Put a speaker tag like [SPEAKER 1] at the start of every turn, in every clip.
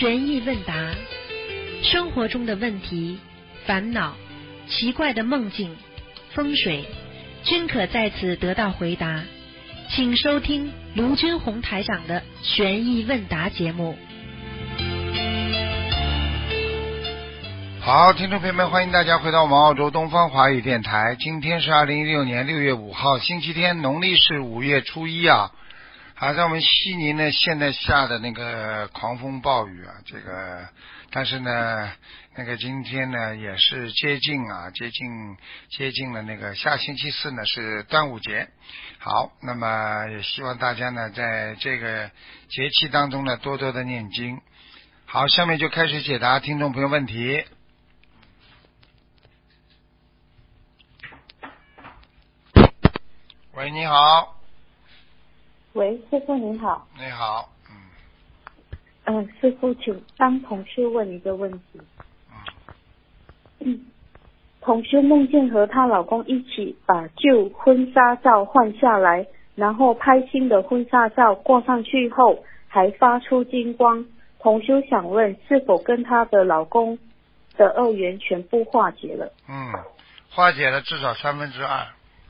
[SPEAKER 1] 悬疑问答，生活中的问题、烦恼、奇怪的梦境、风水，均可在此得到回答。请收听卢军红台长的悬疑问答节目。
[SPEAKER 2] 好，听众朋友们，欢迎大家回到我们澳洲东方华语电台。今天是2016年6月5号，星期天，农历是5月初一啊。好，在我们悉尼呢，现在下的那个狂风暴雨啊，但是呢，那个今天呢也是接近了那个下星期四呢是端午节。好，那么也希望大家呢在这个节气当中呢多多的念经。好，下面就开始解答听众朋友问题。喂，你好。
[SPEAKER 3] 喂，师傅您好。
[SPEAKER 2] 你好。
[SPEAKER 3] 师傅，请帮同事问一个问题。同事梦见和她老公一起把旧婚纱照换下来，然后拍新的婚纱照挂上去后还发出金光。同修想问，是否跟她的老公的恶缘全部化解了？
[SPEAKER 2] 化解了至少2/3。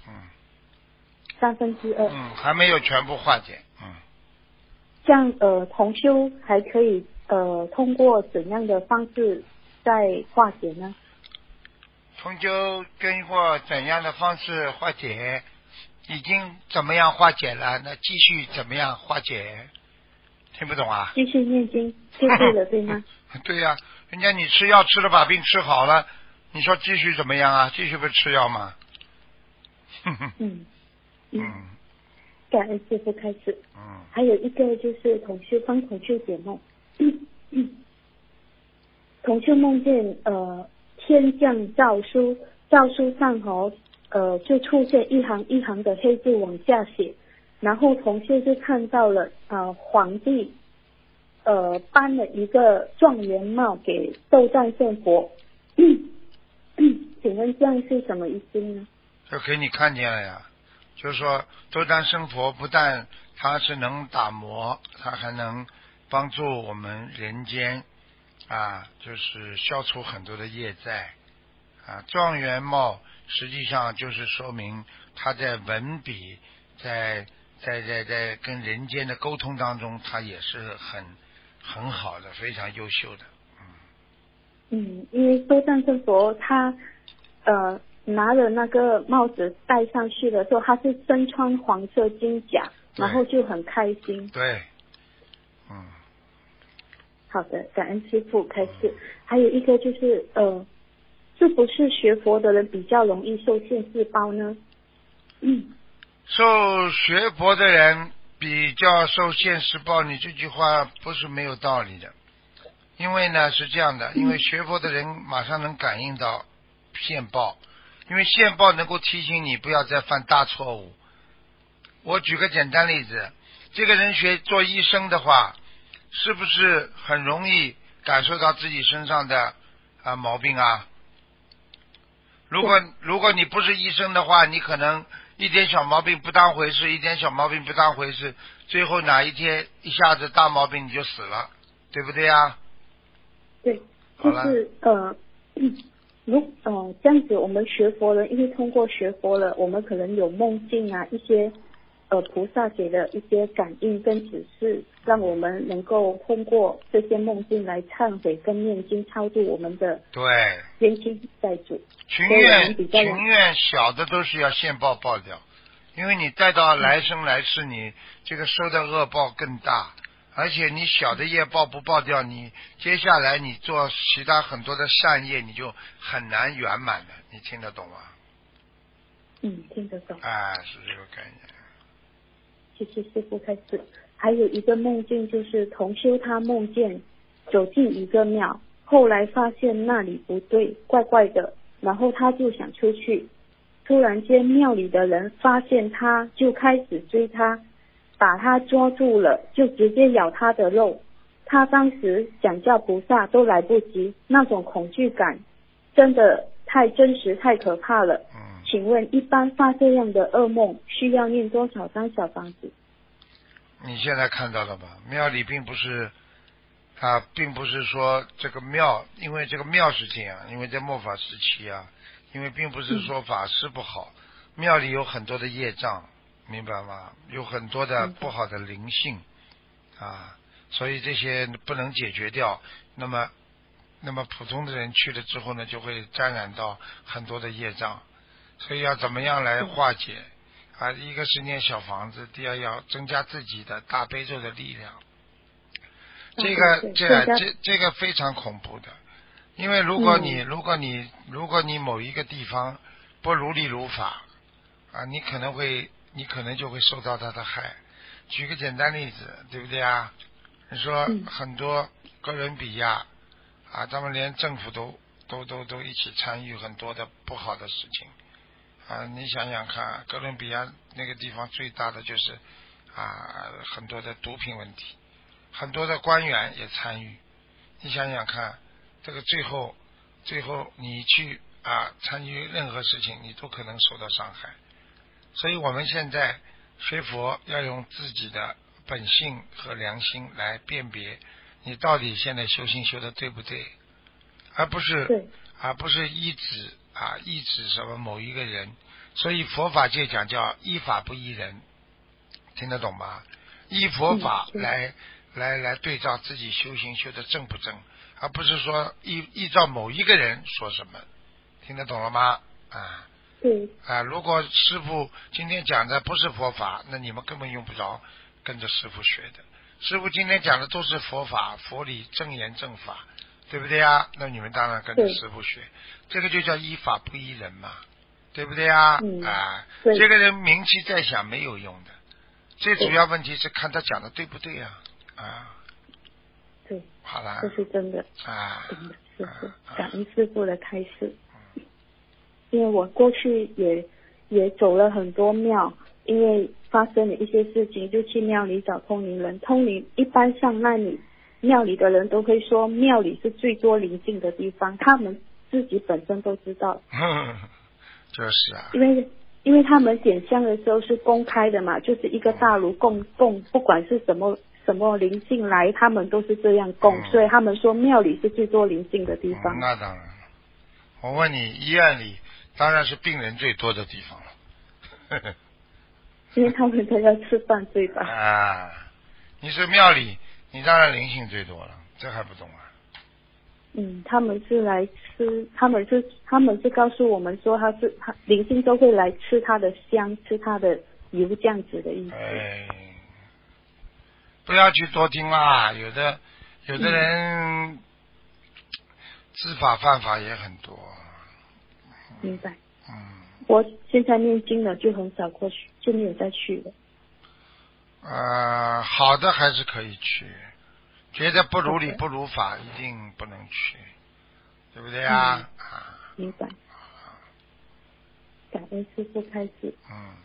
[SPEAKER 3] 2/3。
[SPEAKER 2] 还没有全部化解。
[SPEAKER 3] 这样同修还可以通过怎样的方式再化解呢？
[SPEAKER 2] 同修经过怎样的方式化解？已经怎么样化解了？那继续怎么样化解？听不懂啊？
[SPEAKER 3] 继续念经就对了，对吗？
[SPEAKER 2] 对呀，人家你吃药吃了把病吃好了，你说继续怎么样啊？继续不是吃药吗？
[SPEAKER 3] 感恩师父开始。还有一个就是同修解梦。同修梦见天降诏书，诏书上就出现一行一行的黑字往下写，然后同修就看到了皇帝颁了一个状元帽给斗战胜佛。请问这样是什么意思呢？
[SPEAKER 2] 就给你看见了呀，就是说斗战胜佛不但他是能打磨，他还能帮助我们人间就是消除很多的业债状元帽实际上就是说明他在文笔在跟人间的沟通当中，他也是很好的，非常优秀的。
[SPEAKER 3] 因为斗战胜佛他拿了那个帽子戴上去的时候，他是身穿黄色金甲，然后就很开心。
[SPEAKER 2] 对。
[SPEAKER 3] 好的，感恩师父开始。还有一个就是是不是学佛的人比较容易受现世报呢？
[SPEAKER 2] 受学佛的人比较受现世报，你这句话不是没有道理的。因为呢是这样的，因为学佛的人马上能感应到现报，因为现报能够提醒你不要再犯大错误。我举个简单例子，这个人做医生的话，是不是很容易感受到自己身上的毛病啊？如果你不是医生的话，你可能一点小毛病不当回事，最后哪一天一下子大毛病你就死了，对不对啊？
[SPEAKER 3] 对，就是这样子我们学佛了，因为通过学佛了，我们可能有梦境一些菩萨给的一些感应跟指示，让我们能够通过这些梦境来忏悔跟念经，超度我们的冤亲债主。
[SPEAKER 2] 情愿小的都是要现报掉，因为你带到来生来世，你这个收的恶报更大，而且你小的业报不报掉，你接下来你做其他很多的善业，你就很难圆满的。你听得懂吗？
[SPEAKER 3] 听得懂。
[SPEAKER 2] 是这个概念。
[SPEAKER 3] 谢谢师父开始。还有一个梦境就是同修他梦见走进一个庙，后来发现那里不对，怪怪的，然后他就想出去，突然间庙里的人发现他，就开始追他，把他抓住了，就直接咬他的肉。他当时想叫菩萨都来不及，那种恐惧感真的太真实太可怕了。请问一般发这样的噩梦需要念多少张小房子？
[SPEAKER 2] 你现在看到了吧，庙里并不是并不是说这个庙，因为这个庙是这样，因为在末法时期啊，因为并不是说法师不好，庙里有很多的业障，明白吗？有很多的不好的灵性啊，所以这些不能解决掉。那么普通的人去了之后呢，就会沾染到很多的业障，所以要怎么样来化解啊？一个是念小房子，第二要增加自己的大悲咒的力量。这个非常恐怖的，因为如果你某一个地方不如理如法啊，你可能就会受到他的害。举个简单例子，对不对啊？你说很多哥伦比亚啊，他们连政府都一起参与很多的不好的事情啊。你想想看，哥伦比亚那个地方最大的就是很多的毒品问题。很多的官员也参与，你想想看，这个最后你去参与任何事情，你都可能受到伤害。所以我们现在学佛要用自己的本性和良心来辨别你到底现在修行修的对不对，而不是依止什么某一个人。所以佛法界讲叫依法不依人，听得懂吗？依佛法来对照自己修行修的正不正，而不是说依照某一个人说什么，听得懂了吗？
[SPEAKER 3] 对。
[SPEAKER 2] 如果师父今天讲的不是佛法，那你们根本用不着跟着师父学的。师父今天讲的都是佛法、佛理、正言正法，对不对啊？那你们当然跟着师父学，这个就叫依法不依人嘛，对不对啊？这个人名气再响没有用的，最主要问题是看他讲的对不对啊。
[SPEAKER 3] 对，
[SPEAKER 2] 好了，
[SPEAKER 3] 这是真的真的，师父，感恩师父的开示。因为我过去也走了很多庙，因为发生了一些事情，就去庙里找通灵人。通灵一般上那里庙里的人都会说，庙里是最多灵性的地方，他们自己本身都知道。
[SPEAKER 2] 就是啊。
[SPEAKER 3] 因为他们点香的时候是公开的嘛，就是一个大炉供，不管是什么灵性来，他们都是这样供，所以他们说庙里是最多灵性的地方。
[SPEAKER 2] 那当然，我问你，医院里当然是病人最多的地方了。
[SPEAKER 3] 因为他们都要吃饭，对吧？
[SPEAKER 2] 你是庙里，你当然灵性最多了，这还不懂啊？
[SPEAKER 3] 他们是来吃，他们是告诉我们说，他灵性都会来吃他的香，吃他的油，这样子的意思。
[SPEAKER 2] 不要去多听啦，有的人知法犯法也很多。
[SPEAKER 3] 明白。我现在念经了，就很少过去，就没有再去了。
[SPEAKER 2] 好的还是可以去，觉得不如理不如法，一定不能去，对不对啊？
[SPEAKER 3] 明白。感恩师父开始。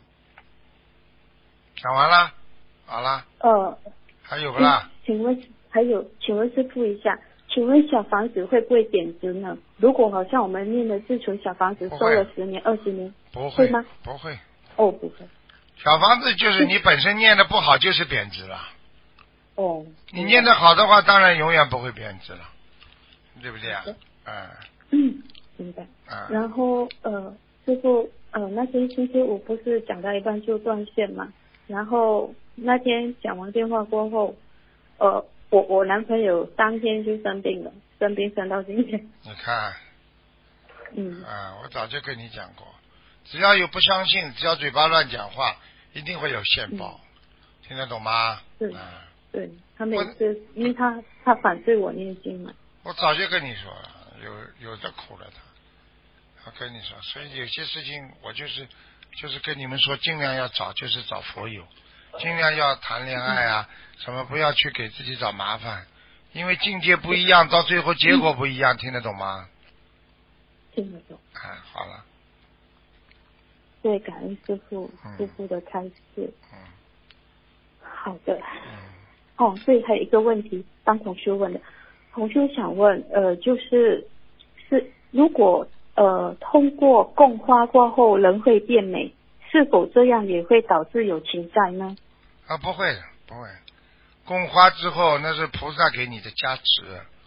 [SPEAKER 2] 讲完了，好了。还有不啦？
[SPEAKER 3] 请问师父一下，请问小房子会不会贬值呢？如果好像我们念的自存小房子收了10年、20年，
[SPEAKER 2] 不会
[SPEAKER 3] 吗？
[SPEAKER 2] 不会。
[SPEAKER 3] 不会。
[SPEAKER 2] 小房子就是你本身念的不好，就是贬值了。你念的好的话，当然永远不会贬值了，对不对啊？
[SPEAKER 3] 明白。然后师父，那天星期五不是讲到一半就断线嘛？然后那天讲完电话过后，我男朋友当天就生病了，生到今天。
[SPEAKER 2] 你看，我早就跟你讲过，只要有不相信，只要嘴巴乱讲话，一定会有现报，听得懂吗？
[SPEAKER 3] 对，他每次因为他反对我念经嘛。
[SPEAKER 2] 我早就跟你说了，有的苦了他跟你说，所以有些事情我就是跟你们说，尽量要找佛友，尽量要谈恋爱什么不要去给自己找麻烦，因为境界不一样，到最后结果不一样，听得懂吗？
[SPEAKER 3] 听得懂。
[SPEAKER 2] 好了。
[SPEAKER 3] 对，感恩师父的开示。好的。对，还有一个问题，当同学问的，同学想问，就是如果通过供花过后人会变美，是否这样也会导致有情债呢？
[SPEAKER 2] 不会的，不会。 供花之后，那是菩萨给你的加持。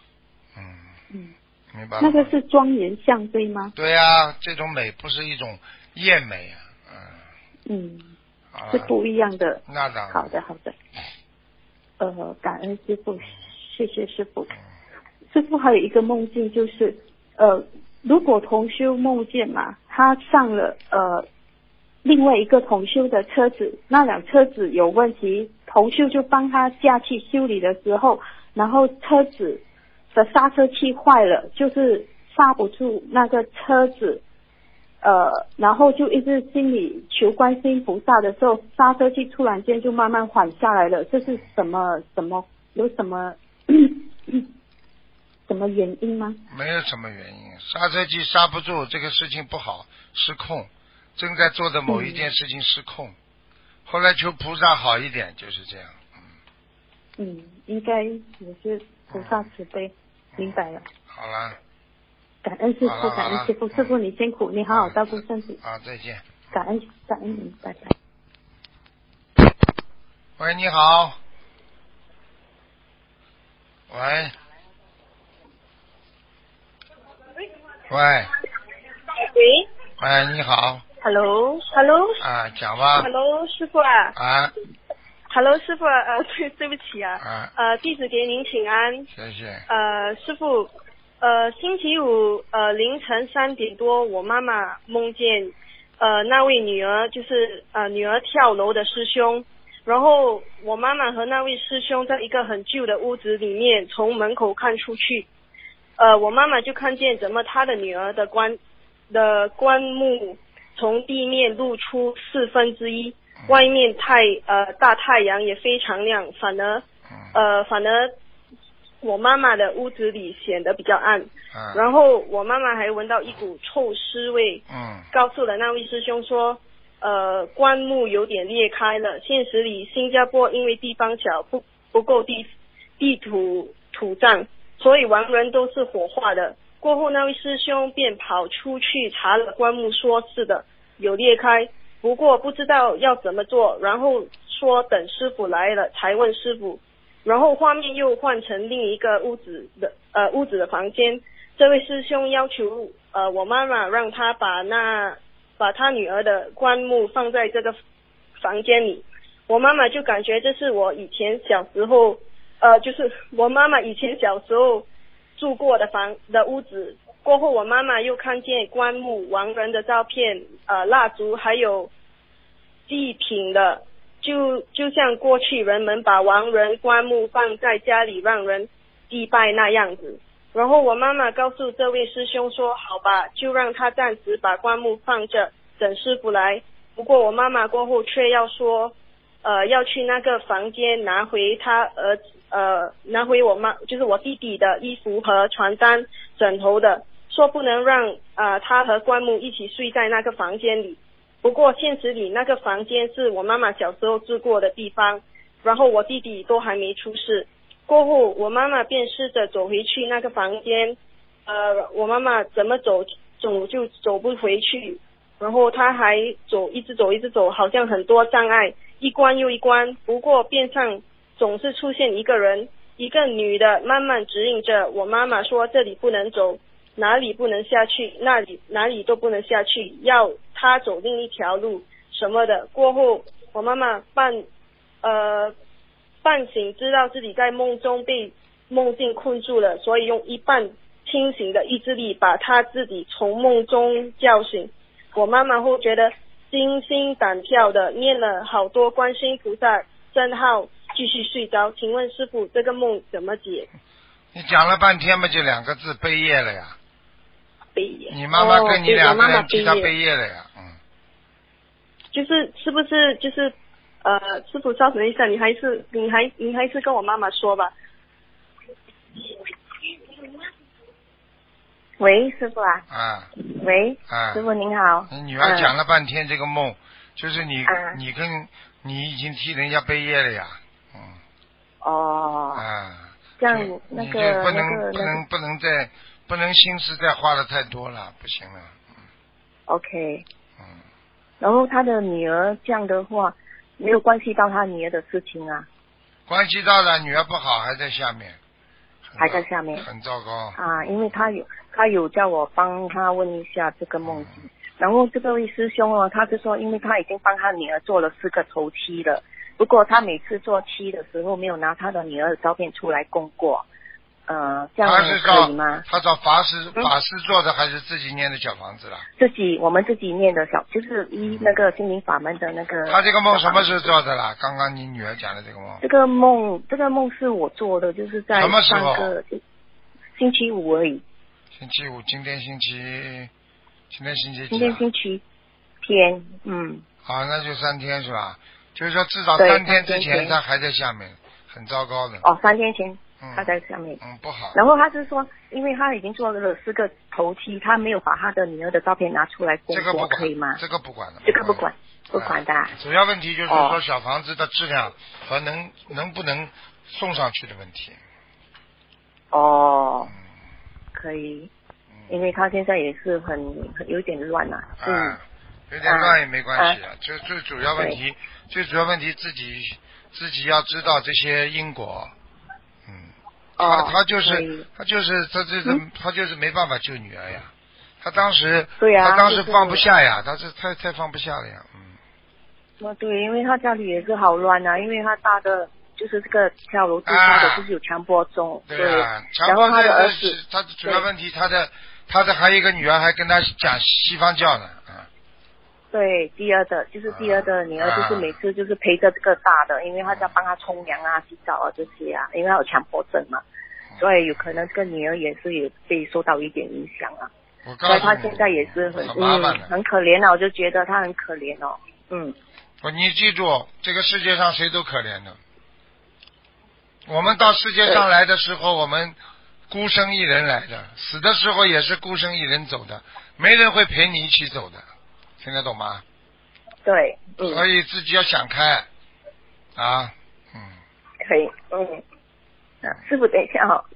[SPEAKER 2] 明白吗？
[SPEAKER 3] 那个是庄严相对吗？
[SPEAKER 2] 对呀，这种美不是一种艳美啊。
[SPEAKER 3] 是不一样的。
[SPEAKER 2] 那当然。
[SPEAKER 3] 好的。感恩师父，谢谢师父。师父还有一个梦境就是，如果同修梦见嘛，他上了另外一个同修的车子，那辆车子有问题，同修就帮他驾去修理的时候，然后车子的刹车器坏了，就是刹不住那个车子，然后就一直心里求观世音菩萨的时候，刹车器突然间就慢慢缓下来了，这是有什么什么原因吗？
[SPEAKER 2] 没有什么原因，刹车器刹不住，这个事情不好，失控，正在做的某一件事情失控，后来求菩萨好一点，就是这样。
[SPEAKER 3] 应该也是菩萨慈悲，明白了。
[SPEAKER 2] 好了。
[SPEAKER 3] 感恩师父，感恩师父，师父你辛苦，你好好照顾身体。
[SPEAKER 2] 再见。
[SPEAKER 3] 感恩你，拜拜。
[SPEAKER 2] 喂，你好。喂。你好。
[SPEAKER 4] Hello。
[SPEAKER 2] 讲吧。
[SPEAKER 4] Hello， 师父啊。Hello， 师父对不起啊。弟子给您请安。
[SPEAKER 2] 谢谢。
[SPEAKER 4] 师父，星期五凌晨3点多，我妈妈梦见那位女儿，就是女儿跳楼的师兄，然后我妈妈和那位师兄在一个很旧的屋子里面，从门口看出去，我妈妈就看见怎么她的女儿的棺木从地面露出1/4，外面大太阳也非常亮，反而我妈妈的屋子里显得比较暗，然后我妈妈还闻到一股臭尸味，告诉了那位师兄说，棺木有点裂开了。现实里新加坡因为地方小，不够地土葬，所以亡人都是火化的。过后那位师兄便跑出去查了棺木，说是的，有裂开，不过不知道要怎么做，然后说等师傅来了才问师傅。然后画面又换成另一个屋子的房间，这位师兄要求我妈妈让他把他女儿的棺木放在这个房间里。我妈妈就感觉这是我以前小时候就是我妈妈以前小时候住过的屋子。过后我妈妈又看见棺木、亡人的照片、蜡烛还有祭品的，就像过去人们把亡人棺木放在家里让人祭拜那样子。然后我妈妈告诉这位师兄说，好吧，就让他暂时把棺木放着，等师傅来。不过我妈妈过后却要说要去那个房间拿回拿回就是我弟弟的衣服和床单枕头的，说不能让他和棺木一起睡在那个房间里。不过现实里那个房间是我妈妈小时候住过的地方，然后我弟弟都还没出世。过后我妈妈便试着走回去那个房间，我妈妈怎么走就走不回去，然后她还一直走，好像很多障碍，一关又一关。不过边上总是出现一个人，一个女的慢慢指引着我妈妈说，这里不能走，哪里不能下去，哪里都不能下去，要她走另一条路什么的。过后我妈妈半醒，知道自己在梦中被梦境困住了，所以用一半清醒的意志力把她自己从梦中叫醒。我妈妈后觉得惊心胆跳的念了好多观世音菩萨圣号，继续睡着。请问师父，这个梦怎么解？
[SPEAKER 2] 你讲了半天嘛，就2个字，背业了呀。
[SPEAKER 4] 背业。
[SPEAKER 2] 你妈妈跟你2个人替他背业了呀。
[SPEAKER 4] 是不是就是师父稍等一下，你还是跟我妈妈说吧。
[SPEAKER 5] 喂，师傅啊。喂。师傅您好。
[SPEAKER 2] 你女儿讲了半天这个梦，就是你已经替人家背业了呀。
[SPEAKER 5] 这样那个
[SPEAKER 2] 不能心思再花的太多了，不行了。
[SPEAKER 5] OK。然后他的女儿这样的话，没有关系到他女儿的事情啊。
[SPEAKER 2] 关系到了，女儿不好，还在下面。
[SPEAKER 5] 还在下面。
[SPEAKER 2] 很糟糕。
[SPEAKER 5] 啊，因为他有叫我帮他问一下这个梦境。然后这位师兄哦，他就说，因为他已经帮他女儿做了4个头七了，不过他每次做七的时候没有拿他的女儿的照片出来供过，这样可以吗？
[SPEAKER 2] 他找法师做的还是自己念的小房子啦？
[SPEAKER 5] 我们自己念的就是那个心灵法门的那个。
[SPEAKER 2] 他这个梦什么时候做的啦？刚刚你女儿讲的这个梦。
[SPEAKER 5] 这个梦是我做的，就是在上个星期五而已。
[SPEAKER 2] 星期五，今天星期几？
[SPEAKER 5] 今天星期天，
[SPEAKER 2] 好，那就3天是吧？就是说至少3天之前他还在下面，很糟糕的。
[SPEAKER 5] 哦，3天前他在下面。
[SPEAKER 2] 不好。
[SPEAKER 5] 然后他是说，因为他已经做了4个头七，他没有把他的女儿的照片拿出来供过，可以吗？
[SPEAKER 2] 这个不管的。
[SPEAKER 5] 这个不管的。
[SPEAKER 2] 主要问题就是说小房子的质量和能不能送上去的问题。
[SPEAKER 5] 哦。可以。因为他现在也是很有点乱了。
[SPEAKER 2] 有点乱也没关系啊。最主要问题自己要知道这些因果。他就是没办法救女儿呀。他当时放不下呀，他太放不下了呀。
[SPEAKER 5] 对，因为他家里也是好乱啊，因为他大的就是这个跳楼自杀的，就是有强迫症。
[SPEAKER 2] 对啊，
[SPEAKER 5] 然后他的儿子，
[SPEAKER 2] 他主要问题他的还有一个女儿还跟他讲西方教呢。
[SPEAKER 5] 对，第二的女儿就是每次就是陪着这个大的，因为他在帮他冲凉啊、洗澡啊这些啊，因为他有强迫症嘛，所以有可能这个女儿也是有被受到一点影响啊。所以他现在也是很可怜啊，我就觉得他很可怜哦。
[SPEAKER 2] 你记住，这个世界上谁都可怜的。我们到世界上来的时候，我们孤身一人来的，死的时候也是孤身一人走的，没人会陪你一起走的，听得懂吗？
[SPEAKER 5] 对。
[SPEAKER 2] 所以自己要想开啊。
[SPEAKER 5] 可以。师父等一下哈。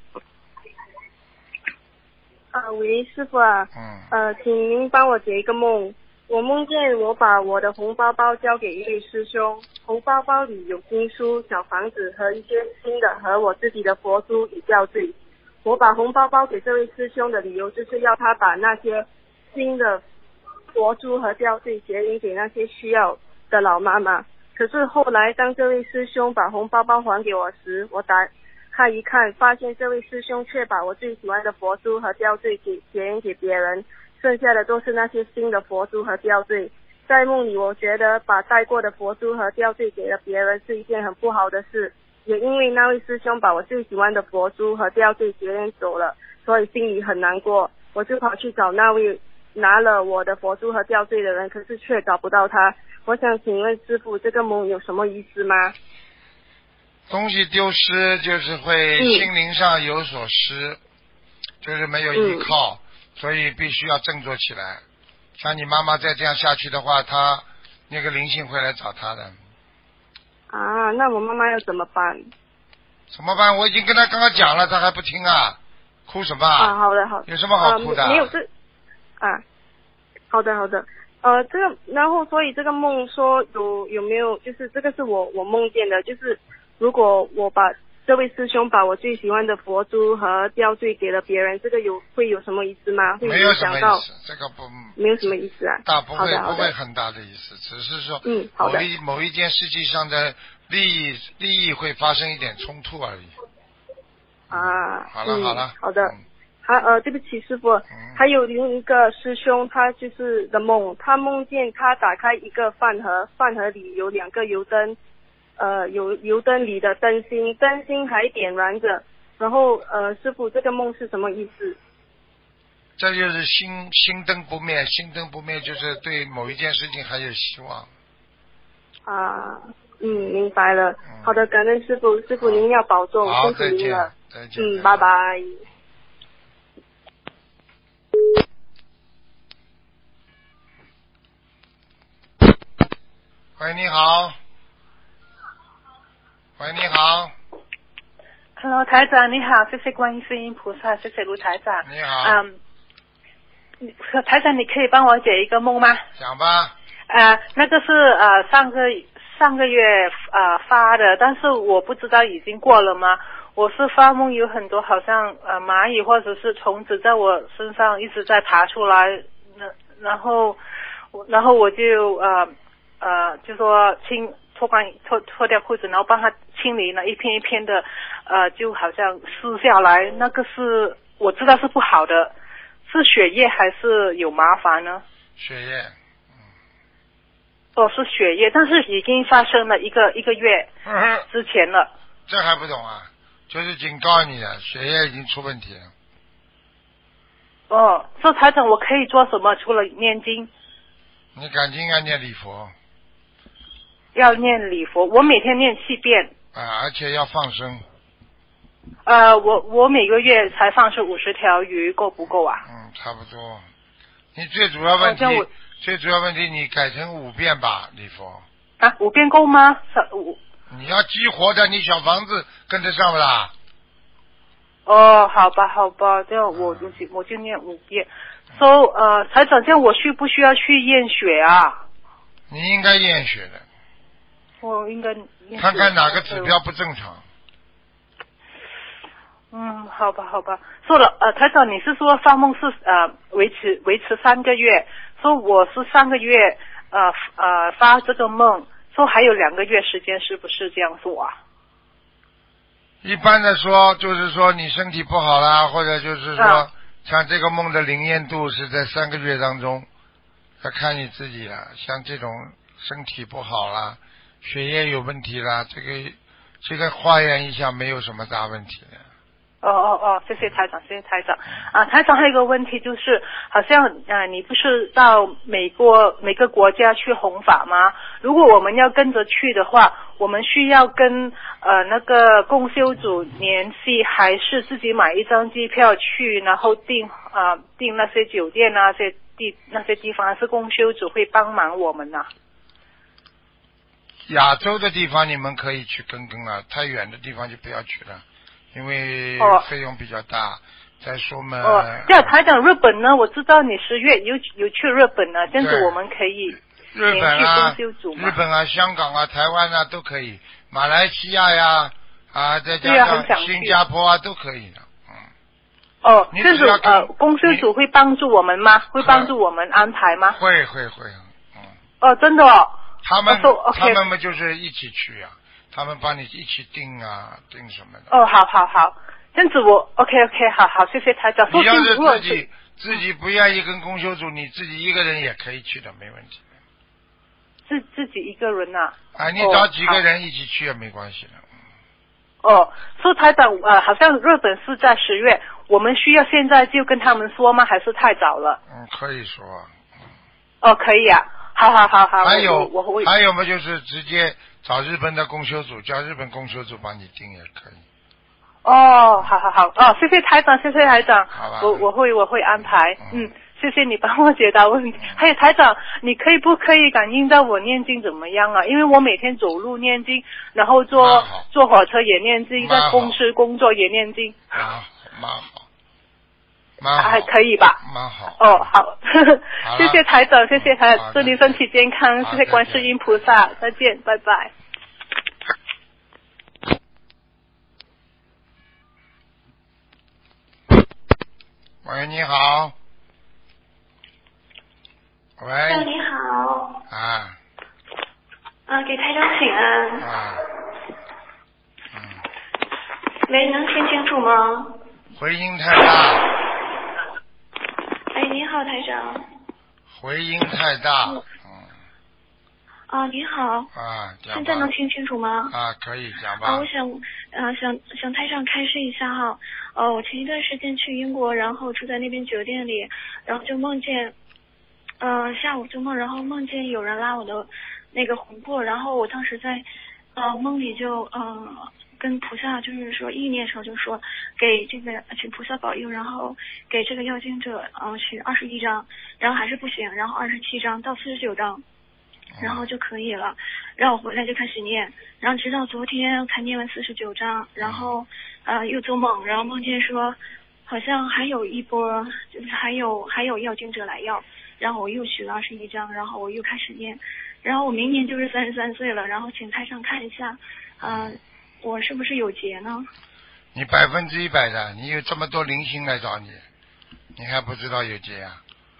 [SPEAKER 4] 喂，师父啊。请您帮我解一个梦。我梦见我把我的红包包交给一位师兄，红包包里有经书、小房子和一些新的和我自己的佛珠与吊坠。我把红包包给这位师兄的理由就是要他把那些新的佛珠和吊坠结缘给那些需要的老妈妈。可是后来当这位师兄把红包包还给我时，我打开一看，发现这位师兄却把我最喜欢的佛珠和吊坠结缘给别人，剩下的都是那些新的佛珠和吊坠。在梦里我觉得把带过的佛珠和吊坠给了别人是一件很不好的事，也因为那位师兄把我最喜欢的佛珠和吊坠结缘走了，所以心里很难过。我就跑去找那位拿了我的佛珠和吊坠的人，可是却找不到他。我想请问师父，这个梦有什么意思吗？
[SPEAKER 2] 东西丢失就是会心灵上有所失，就是没有依靠，所以必须要振作起来。像你妈妈再这样下去的话，她那个灵性会来找她的。
[SPEAKER 4] 那我妈妈要怎么办？
[SPEAKER 2] 怎么办？我已经跟她刚刚讲了，她还不听啊，哭什么？
[SPEAKER 4] 好的。
[SPEAKER 2] 有什么好哭的？
[SPEAKER 4] 没有好的。这个，然后所以这个梦说有没有，就是这个是我梦见的，就是如果我把这位师兄把我最喜欢的佛珠和吊坠给了别人，这个会有什么意思吗？
[SPEAKER 2] 没有什么意思，这个
[SPEAKER 4] 没有什么意思啊。
[SPEAKER 2] 不会很大的意思，只是说某一件事情上的利益会发生一点冲突而已。好了。好的。
[SPEAKER 4] 对不起师傅，还有另一个师兄，他就是的梦，他梦见他打开一个饭盒，饭盒里有2个油灯，有油灯里的灯芯还点燃着，然后师傅这个梦是什么意思？
[SPEAKER 2] 这就是心灯不灭，心灯不灭就是对某一件事情还有希望。
[SPEAKER 4] 明白了。好的，感恩师傅，师傅您要保重，辛苦您了。
[SPEAKER 2] 再见。
[SPEAKER 4] 拜拜。
[SPEAKER 2] 喂，你好。
[SPEAKER 6] Hello， 台长你好，谢谢观音世音菩萨，谢谢卢台长。
[SPEAKER 2] 你好。
[SPEAKER 6] 台长，你可以帮我解一个梦吗？
[SPEAKER 2] 讲吧。
[SPEAKER 6] 那个是上个上个月发的，但是我不知道已经过了吗？我是发梦有很多好像蚂蚁或者是虫子在我身上一直在爬出来，然后我就就说脱掉裤子，然后帮他清理了一片一片的就好像撕下来，那个是我知道是不好的，是血液还是有麻烦呢？
[SPEAKER 2] 血液。
[SPEAKER 6] 是血液，但是已经发生了一个月之前了。
[SPEAKER 2] 这还不懂啊？就是警告你的，血液已经出问题了。
[SPEAKER 6] 说台长，我可以做什么？除了念经？
[SPEAKER 2] 你赶紧要念礼佛。
[SPEAKER 6] 要念礼佛，我每天念7遍。
[SPEAKER 2] 而且要放生。
[SPEAKER 6] 我每个月才放生50条鱼，够不够啊？
[SPEAKER 2] 差不多。你最主要问题，你改成5遍吧，礼佛。
[SPEAKER 6] 5遍够吗？
[SPEAKER 2] 你要激活的，你小房子跟得上不啦？
[SPEAKER 6] 好吧，这样我就念5遍。台长，这样我需不需要去验血啊？
[SPEAKER 2] 你应该验血的。
[SPEAKER 6] 我应该验血。
[SPEAKER 2] 看看哪个指标不正常。
[SPEAKER 6] 好吧。说了，台长，你是说发梦是维持3个月？说我是3个月发这个梦，说还有2个月时间，是不是这样说啊？
[SPEAKER 2] 一般的说，就是说你身体不好啦，或者就是说，像这个梦的灵验度是在3个月当中，要看你自己了。像这种身体不好啦，血液有问题啦，这个化验一下没有什么大问题的。
[SPEAKER 6] 谢谢台长。台长还有一个问题就是，好像你不是到每个国家去弘法吗？如果我们要跟着去的话，我们需要跟那个共修组联系，还是自己买一张机票去，然后订那些酒店啊那些地方，还是共修组会帮忙我们呢？
[SPEAKER 2] 亚洲的地方你们可以去跟了，太远的地方就不要去了。因为费用比较大，再说嘛。
[SPEAKER 6] 这样台长，日本呢？我知道你10月有去日本呢，这样子我们可以
[SPEAKER 2] 日本
[SPEAKER 6] 日
[SPEAKER 2] 本啊，香港啊，台湾啊都可以，马来西亚呀再加上新加坡啊都可以的。
[SPEAKER 6] 就是公司组会帮助我们吗？会帮助我们安排吗？
[SPEAKER 2] 会。
[SPEAKER 6] 真的
[SPEAKER 2] 他们就是一起去啊。他们帮你一起订什么的。
[SPEAKER 6] 好，这样子我 OK，好，谢谢台长。
[SPEAKER 2] 你要是自己不愿意跟共修组，你自己一个人也可以去的，没问题。
[SPEAKER 6] 自己一个人啊？
[SPEAKER 2] 你找几个人一起去也没关系的。
[SPEAKER 6] 说台长，好像日本是在10月，我们需要现在就跟他们说吗？还是太早了？
[SPEAKER 2] 可以说。
[SPEAKER 6] 可以啊。好。
[SPEAKER 2] 还有嘛，就是直接找日本的共修组，叫日本共修组帮你订也可以。
[SPEAKER 6] 好。谢谢台长。
[SPEAKER 2] 好吧。
[SPEAKER 6] 我会安排。谢谢你帮我解答问题。还有台长，你不可以感应到我念经怎么样啊？因为我每天走路念经，然后坐火车也念经，在公司工作也念经。
[SPEAKER 2] 蛮好。
[SPEAKER 6] 还可以吧？
[SPEAKER 2] 蛮好。
[SPEAKER 6] 好。谢谢台长，祝你身体健康，谢谢观世音菩萨，再见，拜拜。
[SPEAKER 2] 喂，你好。喂。
[SPEAKER 7] 你好。给台长请安。喂，能听清楚吗？
[SPEAKER 2] 回音太大。
[SPEAKER 7] 你好，台长。
[SPEAKER 2] 回音太大。
[SPEAKER 7] 你好。现在能听清楚吗？
[SPEAKER 2] 可以讲吧。
[SPEAKER 7] 我想台长开示一下哈。我前一段时间去英国，然后住在那边酒店里，然后就梦见，下午做梦，然后梦见有人拉我的那个魂魄，然后我当时在梦里就跟菩萨就是说意念时候就说给这个请菩萨保佑，然后给这个要经者许21张，然后还是不行，然后27张到49张，然后就可以了。然后我回来就开始念，然后直到昨天才念完49张，然后又做梦，然后梦见说好像还有一波，就是还有要经者来要， 然后我又许了21张，然后我又开始念，然后我明年就是33岁了，然后请台上看一下，我是不是有劫呢？
[SPEAKER 2] 你100%的，你有这么多灵性来找你，你还不知道有劫啊？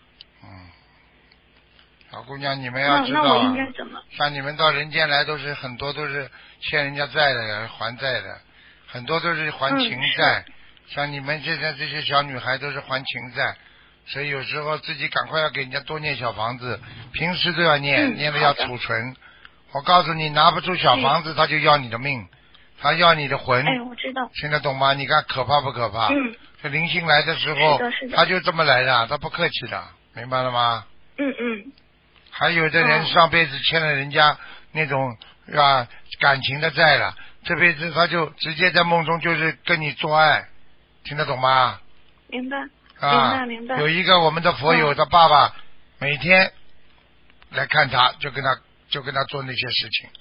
[SPEAKER 2] 小姑娘，你们要知道
[SPEAKER 7] 那我应该怎么？
[SPEAKER 2] 像你们到人间来都是很多都是欠人家债的，还债的，很多都是还情债。像你们现在这些小女孩都是还情债，所以有时候自己赶快要给人家多念小房子，平时都要念，念了要储存。我告诉你，拿不出小房子，他就要你的命，他要你的魂。
[SPEAKER 7] 我知道。
[SPEAKER 2] 听得懂吗？你看可怕不可怕？这灵性来的时候，他就这么来的，他不客气的，明白了吗？还有的人上辈子欠了人家那种是吧感情的债了，这辈子他就直接在梦中就是跟你做爱，听得懂吗？
[SPEAKER 7] 明白。明白。
[SPEAKER 2] 有一个我们的佛友，他爸爸每天来看他，就跟他做那些事情，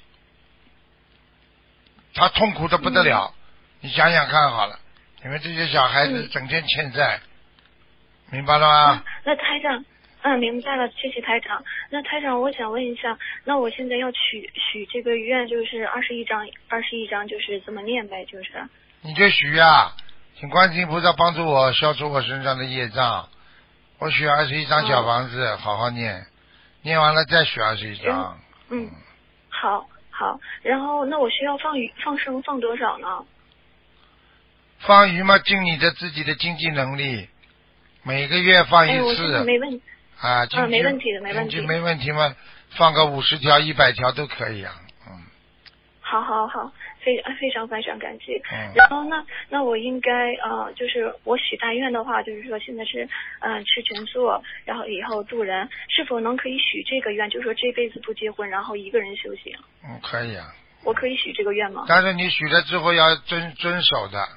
[SPEAKER 2] 他痛苦的不得了。你想想看好了，你们这些小孩子整天欠债，明白了吗？
[SPEAKER 7] 那台长。明白了，谢谢台长。那台长，我想问一下，那我现在要许这个愿，就是21章，就是怎么念呗？就是
[SPEAKER 2] 你就许啊，请观世音菩萨帮助我消除我身上的业障。我许21张小房子，好好念，念完了再许21张。
[SPEAKER 7] 好。然后那我需要放生放多少呢？
[SPEAKER 2] 放鱼嘛，尽你的自己的经济能力，每个月放一次。
[SPEAKER 7] 没问题。没问题的，没问题。
[SPEAKER 2] 没问题嘛，放个50条、100条都可以啊。
[SPEAKER 7] 好，非常感激。然后那我应该就是我许大愿的话，就是说现在是吃全素，然后以后度人，是否可以许这个愿？就是说这辈子不结婚，然后一个人修行。
[SPEAKER 2] 可以啊。
[SPEAKER 7] 我可以许这个愿吗？
[SPEAKER 2] 但是你许了之后要遵守的。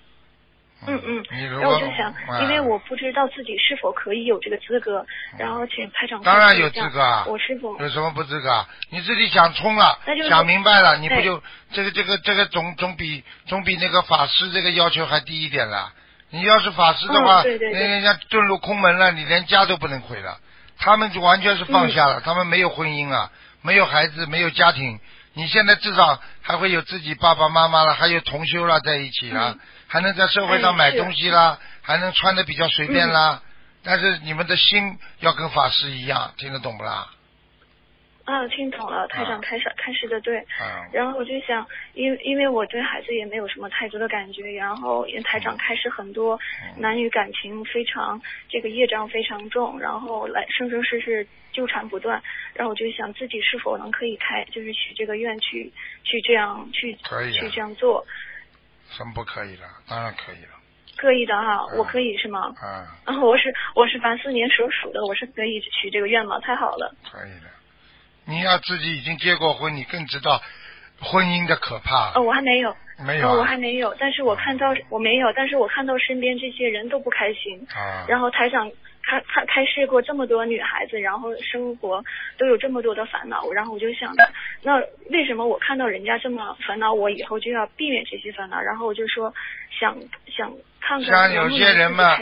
[SPEAKER 7] 然后我就想，因为我不知道自己是否可以有这个资格，然后请台长。
[SPEAKER 2] 当然有资格啊！
[SPEAKER 7] 我是否
[SPEAKER 2] 有什么不资格？你自己想通了，想明白了，你不就这个总比那个法师这个要求还低一点了？你要是法师的话，人家遁入空门了，你连家都不能回了。他们就完全是放下了，他们没有婚姻了，没有孩子，没有家庭。你现在至少还会有自己爸爸妈妈了，还有同修了在一起了，还能在社会上买东西啦，还能穿得比较随便啦。但是你们的心要跟法师一样，听得懂不啦？
[SPEAKER 7] 听懂了，台长开示的对。然后我就想，因为我对孩子也没有什么太多的感觉，然后台长开示很多男女感情非常这个业障非常重，然后来生世纠缠不断，然后我就想自己是否可以就是许这个愿去这样去这样做。
[SPEAKER 2] 什么不可以了？当然可以了。
[SPEAKER 7] 可以的哈，我可以是吗？我是84年属鼠的，我是可以许这个愿吗？太好了。
[SPEAKER 2] 可以的。你要自己已经结过婚，你更知道婚姻的可怕。
[SPEAKER 7] 我还没有。
[SPEAKER 2] 没有。
[SPEAKER 7] 我还没有，但是我看到我没有，但是我看到身边这些人都不开心。然后台长开示过这么多女孩子，然后生活都有这么多的烦恼，然后我就想，那为什么我看到人家这么烦恼，我以后就要避免这些烦恼？然后我就说想看看。
[SPEAKER 2] 像有些人嘛，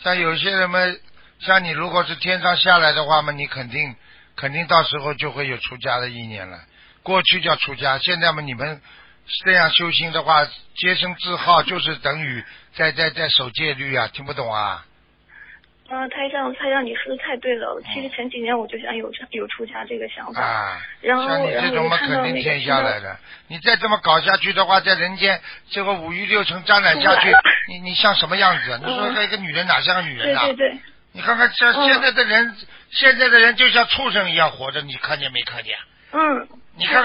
[SPEAKER 2] 像你如果是天上下来的话嘛，你肯定到时候就会有出家的意念了。过去叫出家，现在嘛你们这样修心的话，洁身自好就是等于在守戒律啊，听不懂啊？
[SPEAKER 7] 台长，你说的太对了。其实前几年我就想有出家这个想法，然后
[SPEAKER 2] 像你这种嘛肯定天下来的。你再这么搞下去的话，在人间这个5欲6尘沾染下去，你像什么样子？你说一个女人哪像个女人啊？
[SPEAKER 7] 对。
[SPEAKER 2] 你看看像现在的人就像畜生一样活着，你看见没看见？你看，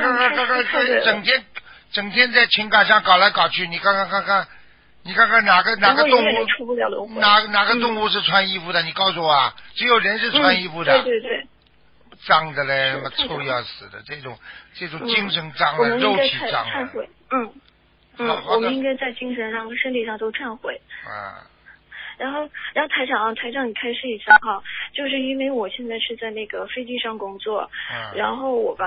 [SPEAKER 2] 整天在情感上搞来搞去，你看看。你看看哪个动物，哪个动物是穿衣服的？你告诉我啊，只有人是穿衣服的。
[SPEAKER 7] 对。
[SPEAKER 2] 脏的嘞，臭要死的，这种精神脏了，肉体脏了。
[SPEAKER 7] 我们应该在精神上和身体上都忏悔。然后台长你开示一下哈，就是因为我现在是在那个飞机上工作，然后我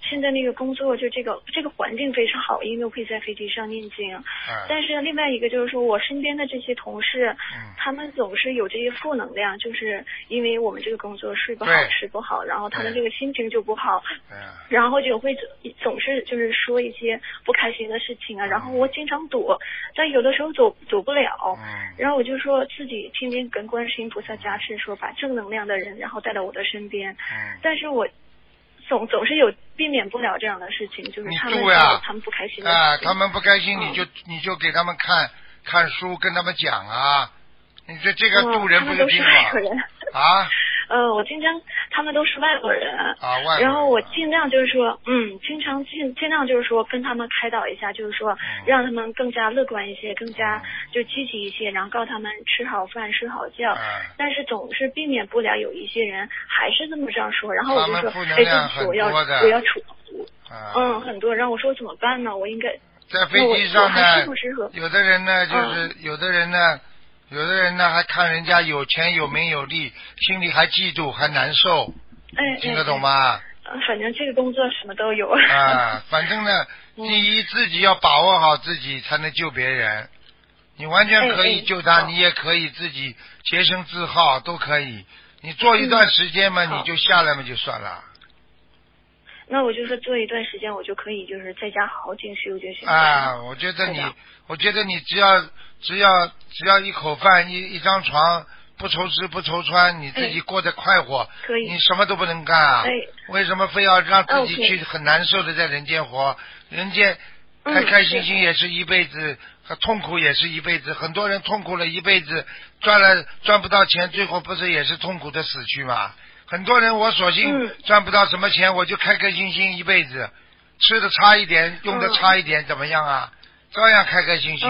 [SPEAKER 7] 现在那个工作就这个环境非常好，因为我可以在飞机上念经。但是另外一个就是说我身边的这些同事，他们总是有这些负能量，就是因为我们这个工作睡不好吃不好，然后他们这个心情就不好，然后就会总是就是说一些不开心的事情啊，然后我经常躲，但有的时候走不了，然后我就说自己天天跟观世音菩萨加持，说把正能量的人然后带到我的身边，但是我总是有避免不了这样的事情，就是他们他们不开心的事情
[SPEAKER 2] 他们不开心你就给他们看书，跟他们讲啊，你说这个渡人不是病吗？啊？
[SPEAKER 7] 我经常他们都是外国人
[SPEAKER 2] 啊，外国人，
[SPEAKER 7] 然后我尽量就是说，尽量就是说跟他们开导一下，就是说让他们更加乐观一些，更加就积极一些，然后告诉他们吃好饭睡好觉。但是总是避免不了有一些人还是这么这样说，然后我就说，哎，对不起，我要处很多，然后我说怎么办呢？我应该
[SPEAKER 2] 在飞机上呢，有的人呢
[SPEAKER 7] 就是
[SPEAKER 2] 有的人呢还看人家有钱有名有利，心里还嫉妒还难受，听得懂吗？
[SPEAKER 7] 反正这个工作什么都有
[SPEAKER 2] 反正呢，第一自己要把握好自己，才能救别人。你完全可以救他，你也可以自己洁身自好，都可以。你做一段时间嘛，你就下来嘛，就算了。
[SPEAKER 7] 那我就是做一段时间，我就可以就是在家好好静修就行。
[SPEAKER 2] 我觉得你只要一口饭一张床，不愁吃不愁穿，你自己过得快活，你什么都不能干啊！为什么非要让自己去很难受的在人间活？人间开开心心也是一辈子，痛苦也是一辈子。很多人痛苦了一辈子，赚不到钱，最后不是也是痛苦的死去吗？很多人我索性赚不到什么钱，我就开开心心一辈子，吃的差一点，用的差一点，怎么样啊？照样开开心心。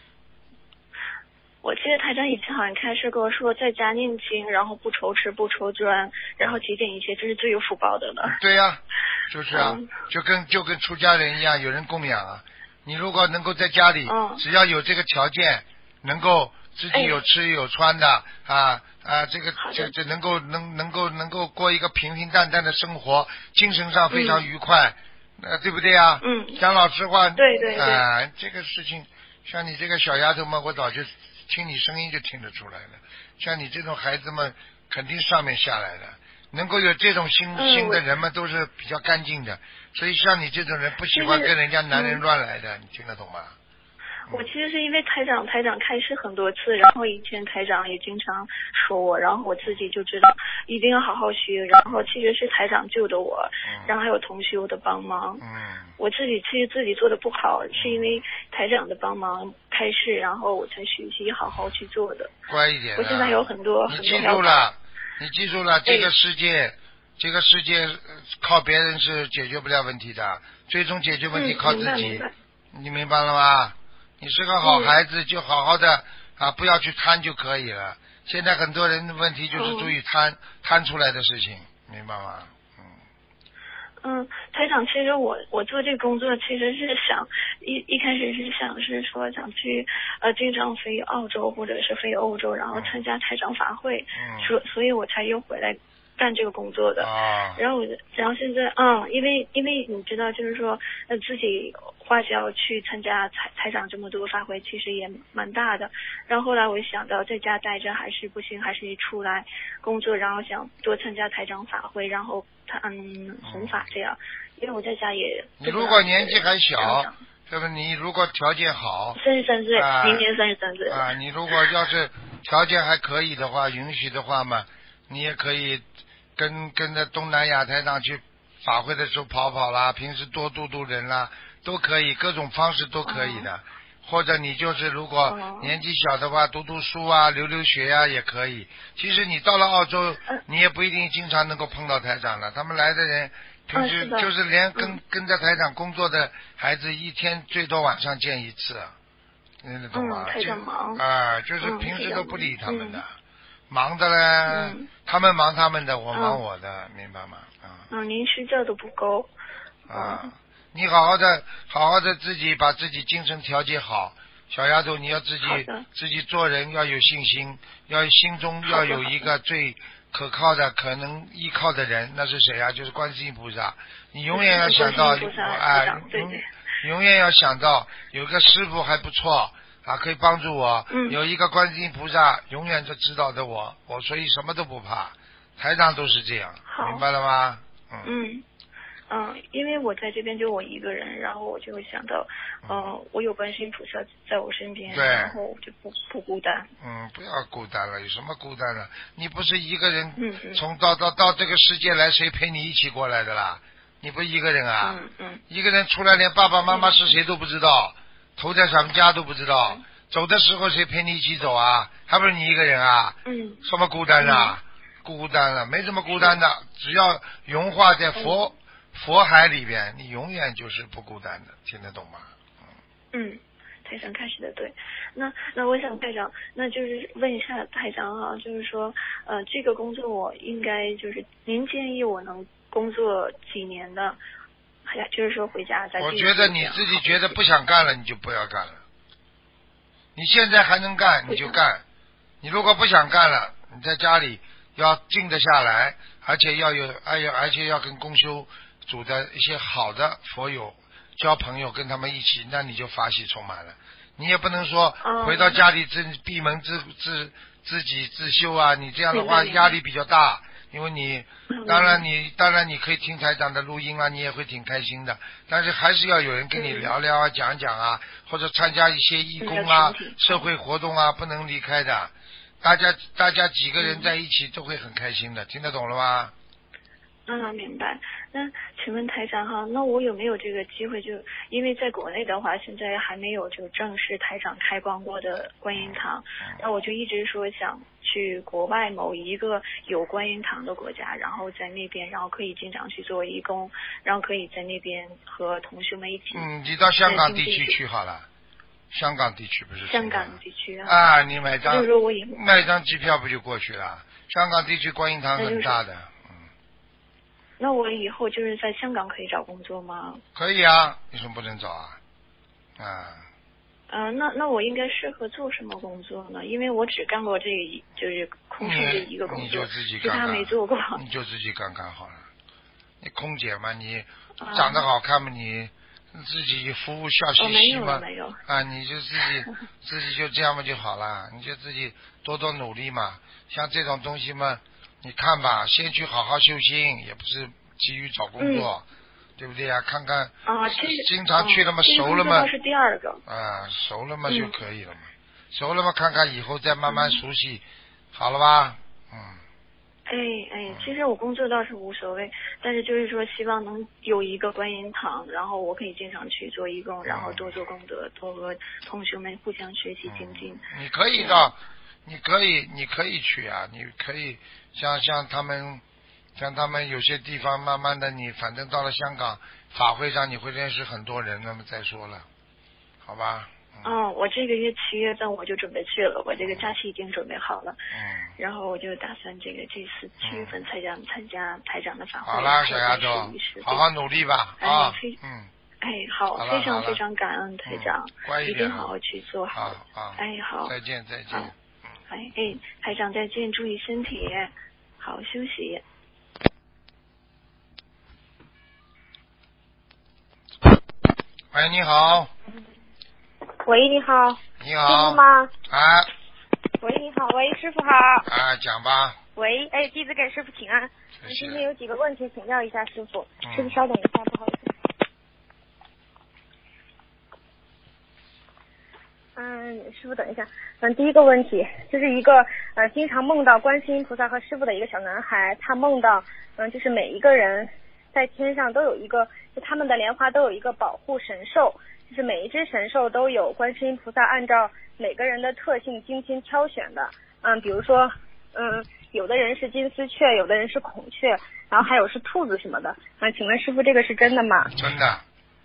[SPEAKER 7] 我记得台长以前好像开始跟我说，在家念经，然后不愁吃不愁穿，然后节俭一些，这是最有福报的了。
[SPEAKER 2] 对呀，就是啊，就跟出家人一样，有人供养啊。你如果能够在家里，只要有这个条件，能够自己有吃有穿的这能够过一个平平淡淡的生活，精神上非常愉快，对不对啊？讲老实话，
[SPEAKER 7] 对
[SPEAKER 2] 这个事情，像你这个小丫头嘛，我早就听你声音就听得出来了。像你这种孩子们，肯定上面下来的，能够有这种心的人们都是比较干净的，所以像你这种人不喜欢跟人家男人乱来的，你听得懂吗？
[SPEAKER 7] 我其实是因为台长开示很多次，然后以前台长也经常说我，然后我自己就知道一定要好好学，然后其实是台长救的我，然后还有同修的帮忙。我自己其实自己做的不好，是因为台长的帮忙开示，然后我才学习好好去做的。
[SPEAKER 2] 乖一点。
[SPEAKER 7] 我现在有很多
[SPEAKER 2] 你记住了，这个世界靠别人是解决不了问题的，最终解决问题靠自己。你明白了吗？你是个好孩子，就好好的不要去贪就可以了。现在很多人的问题就是注意贪出来的事情，明白吗？
[SPEAKER 7] 台长，其实我做这个工作其实是想一开始是想想去经常飞澳洲或者是飞欧洲，然后参加台长法会，所以我才又回来干这个工作的。然后现在因为你知道，就是说自己花销去参加台长这么多法会，其实也蛮大的。然后后来我想到在家待着还是不行，还是出来工作，然后想多参加台长法会，然后弘法这样。因为我在家也
[SPEAKER 2] 你如果年纪还小，对吧？你如果条件好
[SPEAKER 7] ，33岁，明年33岁
[SPEAKER 2] 你如果要是条件还可以的话，允许的话嘛，你也可以跟着东南亚台长去法会的时候跑啦，平时多度人啦，都可以，各种方式都可以的。或者你就是如果年纪小的话，读书啊，留学啊也可以。其实你到了澳洲，你也不一定经常能够碰到台长了。他们来的人平时就是连跟着台长工作的孩子，一天最多晚上见一次，听得懂吗？
[SPEAKER 7] 台长忙
[SPEAKER 2] 就是平时都不理他们的。忙的嘞，他们忙他们的，我忙我的，明白吗？
[SPEAKER 7] 您睡觉都不够。
[SPEAKER 2] 你好好的自己把自己精神调节好，小丫头，你要自己做人要有信心，心中要有一个最可靠的、可能依靠的人，那是谁啊？就是观世音菩萨。你永远要想到，永远要想到有个师傅还不错啊，可以帮助我。有一个观世音菩萨永远都知道的我所以什么都不怕。台长都是这样，明白了吗？
[SPEAKER 7] 因为我在这边就我一个人，然后我就会想到，我有观世音菩萨在我身边，然后我就不孤单。
[SPEAKER 2] 不要孤单了，有什么孤单了？你不是一个人从到这个世界来，谁陪你一起过来的啦？你不是一个人啊？一个人出来连爸爸妈妈是谁都不知道，投在什么家都不知道，走的时候谁陪你一起走啊？还不是你一个人啊？什么孤单啊？孤单了，没什么孤单的，只要融化在佛海里边，你永远就是不孤单的，听得懂吗？
[SPEAKER 7] 台长开始的对。那我想台长，那就是问一下台长啊，就是说这个工作我应该就是您建议我能工作几年的？就是说回家再。
[SPEAKER 2] 我觉得你自己觉得不想干了，你就不要干了。你现在还能干，你就干。你如果不想干了，你在家里要静得下来，而且要跟公修组的一些好的佛友交朋友，跟他们一起，那你就法喜充满了。你也不能说回到家里闭门自己自修啊，你这样的话压力比较大。因为你当然你可以听台长的录音啊，你也会挺开心的，但是还是要有人跟你聊聊啊，讲讲啊，或者参加一些义工啊、社会活动啊，不能离开的。大家几个人在一起都会很开心的，听得懂了吗？
[SPEAKER 7] 明白。那请问台长哈，那我有没有这个机会？就因为在国内的话，现在还没有就正式台长开光过的观音堂，那我就一直说想去国外某一个有观音堂的国家，然后在那边，然后可以经常去做义工，然后可以在那边和同学们一起。
[SPEAKER 2] 你到香港地区去好了。香港地区不是？
[SPEAKER 7] 香港地区
[SPEAKER 2] 啊，你买张机票不就过去了？香港地区观音堂很大的。
[SPEAKER 7] 那我以后就是在香港可以找工作吗？
[SPEAKER 2] 可以啊，为什么不能找啊？
[SPEAKER 7] 那我应该适合做什么工作呢？因为我只干过就是空中这一个工作，
[SPEAKER 2] 你就自己
[SPEAKER 7] 其他没做过。
[SPEAKER 2] 你就自己干好了。你空姐嘛，你长得好看嘛，你自己服务笑嘻嘻嘛。
[SPEAKER 7] 没有。
[SPEAKER 2] 你就自己就这样嘛就好了，你就自己多多努力嘛。像这种东西嘛。你看吧，先去好好修心，也不是急于找工作，对不对呀？看看经常去了嘛，熟了嘛，
[SPEAKER 7] 是第二个
[SPEAKER 2] 熟了嘛就可以了嘛，熟了嘛，看看以后再慢慢熟悉，好了吧？
[SPEAKER 7] 其实我工作倒是无所谓，但是就是说希望能有一个观音堂，然后我可以经常去做义工，然后多做功德，多和同学们互相学习精进。
[SPEAKER 2] 你可以的。你可以去啊，你可以像他们有些地方，慢慢的你反正到了香港法会上，你会认识很多人，那么再说了，好吧？
[SPEAKER 7] 我这个月7月份我就准备去了，我这个假期已经准备好了。然后我就打算这次7月份参加台长的法会。
[SPEAKER 2] 好啦，小丫头，好好努力吧
[SPEAKER 7] 好，非常非常感恩台长，一定好好去做好。好，
[SPEAKER 2] 再见。
[SPEAKER 7] 台长再见，注意身体，好好休息。
[SPEAKER 2] 喂，你好。
[SPEAKER 8] 喂，你好。
[SPEAKER 2] 你好。
[SPEAKER 8] 师傅吗？
[SPEAKER 9] 喂，你好，喂，师傅好。
[SPEAKER 2] 啊，讲吧。
[SPEAKER 9] 喂，弟子给师傅请安。今天有几个问题请教一下师傅，师傅稍等一下，不好意思。师傅等一下。第一个问题就是一个经常梦到观世音菩萨和师傅的一个小男孩，他梦到就是每一个人在天上都有一个，就他们的莲花都有一个保护神兽，就是每一只神兽都有观世音菩萨按照每个人的特性精心挑选的。比如说有的人是金丝雀，有的人是孔雀，然后还有是兔子什么的。请问师傅这个是真的吗？
[SPEAKER 2] 真的。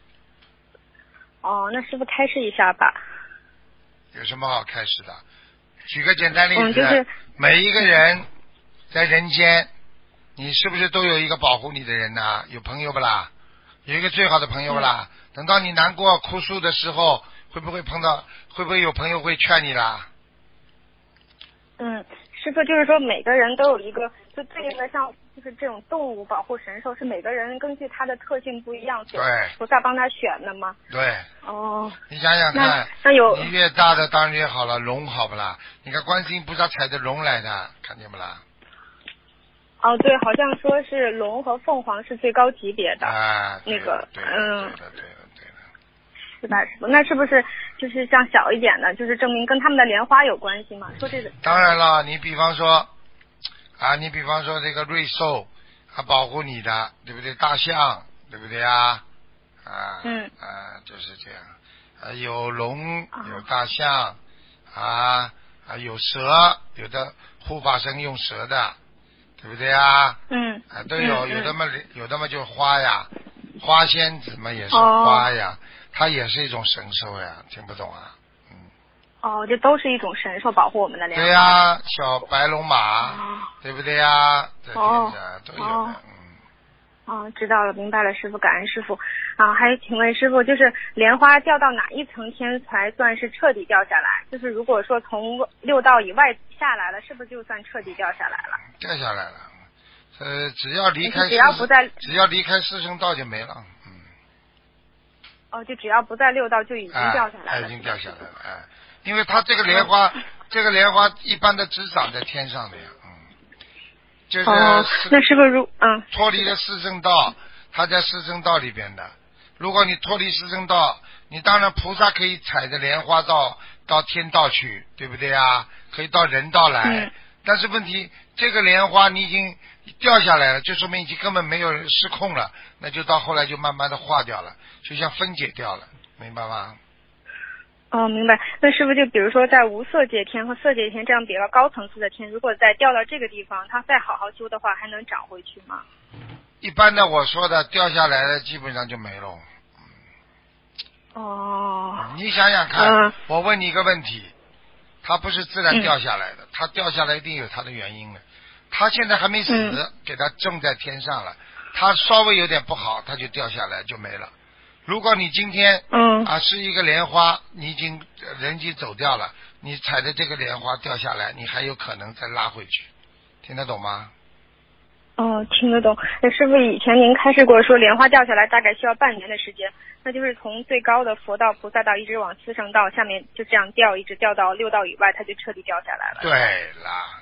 [SPEAKER 9] 那师傅开示一下吧。
[SPEAKER 2] 有什么好开始的？举个简单例子，
[SPEAKER 9] 就是
[SPEAKER 2] 每一个人在人间，你是不是都有一个保护你的人呢？有朋友不啦？有一个最好的朋友不啦？等到你难过哭诉的时候，会不会有朋友会劝你啦？
[SPEAKER 9] 师傅就是说每个人都有一个就对应的像就是这种动物保护神兽，是每个人根据它的特性不一样，
[SPEAKER 2] 对，
[SPEAKER 9] 菩萨帮他选的吗？
[SPEAKER 2] 对。
[SPEAKER 9] 哦。
[SPEAKER 2] 你想想看，
[SPEAKER 9] 那有
[SPEAKER 2] 你越大的当然越好了，龙好不啦？你看观世音菩萨踩着龙来的，看见不啦？
[SPEAKER 9] 哦，对，好像说是龙和凤凰是最高级别的。
[SPEAKER 2] 啊，
[SPEAKER 9] 那个，
[SPEAKER 2] 对的。
[SPEAKER 9] 是吧？那是不是就是像小一点的，就是证明跟他们的莲花有关系吗？说这个。
[SPEAKER 2] 当然了，你比方说这个瑞兽，它保护你的，对不对？大象，对不对啊？就是这样。有龙，有大象，有蛇，有的护法神用蛇的，对不对啊？都有，有的嘛就花呀，花仙子嘛也是花呀。它也是一种神兽呀，听不懂啊？
[SPEAKER 9] 这都是一种神兽保护我们的莲花。
[SPEAKER 2] 对呀，小白龙马，对不对呀？都有的。
[SPEAKER 9] 知道了，明白了，师傅，感恩师傅。还请问师傅，就是莲花掉到哪一层天才算是彻底掉下来？就是如果说从6道以外下来了，是不是就算彻底掉下来了？
[SPEAKER 2] 掉下来了，只要离开四圣道就没了。
[SPEAKER 9] 就只要不在6道就已经掉下来了。
[SPEAKER 2] 已经掉下来了，因为它这个莲花，一般的只长在天上的呀，就是
[SPEAKER 9] 那是不是
[SPEAKER 2] 脱离了四圣道，它在四圣道里边的。如果你脱离四圣道，你当然菩萨可以踩着莲花到天道去，对不对啊？可以到人道来，但是问题这个莲花你已经掉下来了，就说明已经根本没有失控了，那就到后来就慢慢的化掉了，就像分解掉了，明白吗？
[SPEAKER 9] 明白。那是不是就比如说在无色界天和色界天这样比较高层次的天，如果再掉到这个地方，它再好好修的话，还能长回去吗？
[SPEAKER 2] 一般的我说的掉下来的基本上就没了。你想想看，我问你一个问题，它不是自然掉下来的，它掉下来一定有它的原因的。它现在还没死，给它种在天上了，它稍微有点不好，它就掉下来就没了。如果你今天是一个莲花，你人已经走掉了，你踩着这个莲花掉下来，你还有可能再拉回去，听得懂吗？
[SPEAKER 9] 听得懂。师傅以前您开示过说莲花掉下来大概需要半年的时间，那就是从最高的佛道菩萨道一直往四圣道下面就这样掉，一直掉到6道以外，它就彻底掉下来了。
[SPEAKER 2] 对啦。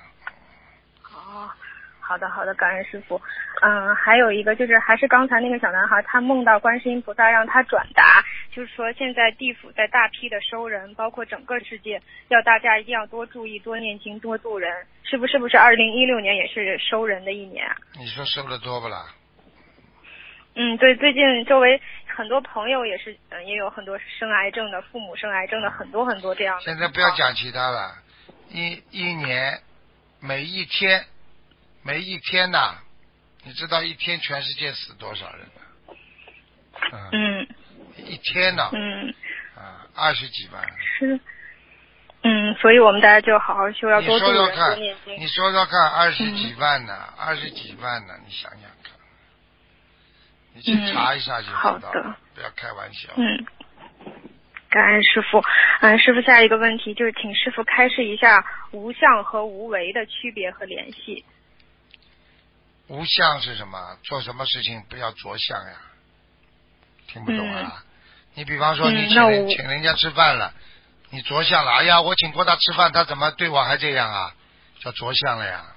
[SPEAKER 9] 好的，感恩师傅。还有一个就是还是刚才那个小男孩，他梦到观世音菩萨让他转达，就是说现在地府在大批的收人，包括整个世界，要大家一定要多注意，多念经，多度人。是不是2016年也是收人的一年啊？
[SPEAKER 2] 你说收的多不啦？
[SPEAKER 9] 对，最近周围很多朋友也是，也有很多生癌症的，父母生癌症的，很多这样的。现
[SPEAKER 2] 在不要讲其他了，一年每一天呐，你知道一天全世界死多少人呢？一天呢？20几万。
[SPEAKER 9] 是。所以我们大家就好好修，要多度人，多念经。
[SPEAKER 2] 你说说看，20几万呢？20几万呢？你想想看，你去查一下就知道了。
[SPEAKER 9] 好的，
[SPEAKER 2] 不要开玩笑。
[SPEAKER 9] 感恩师父。师父，下一个问题就是请师父开示一下无相和无为的区别和联系。
[SPEAKER 2] 无相是什么？做什么事情不要着相呀？听不懂啊？你比方说你请人家吃饭了，你着相了，哎呀，我请过他吃饭，他怎么对我还这样啊？叫着相了呀。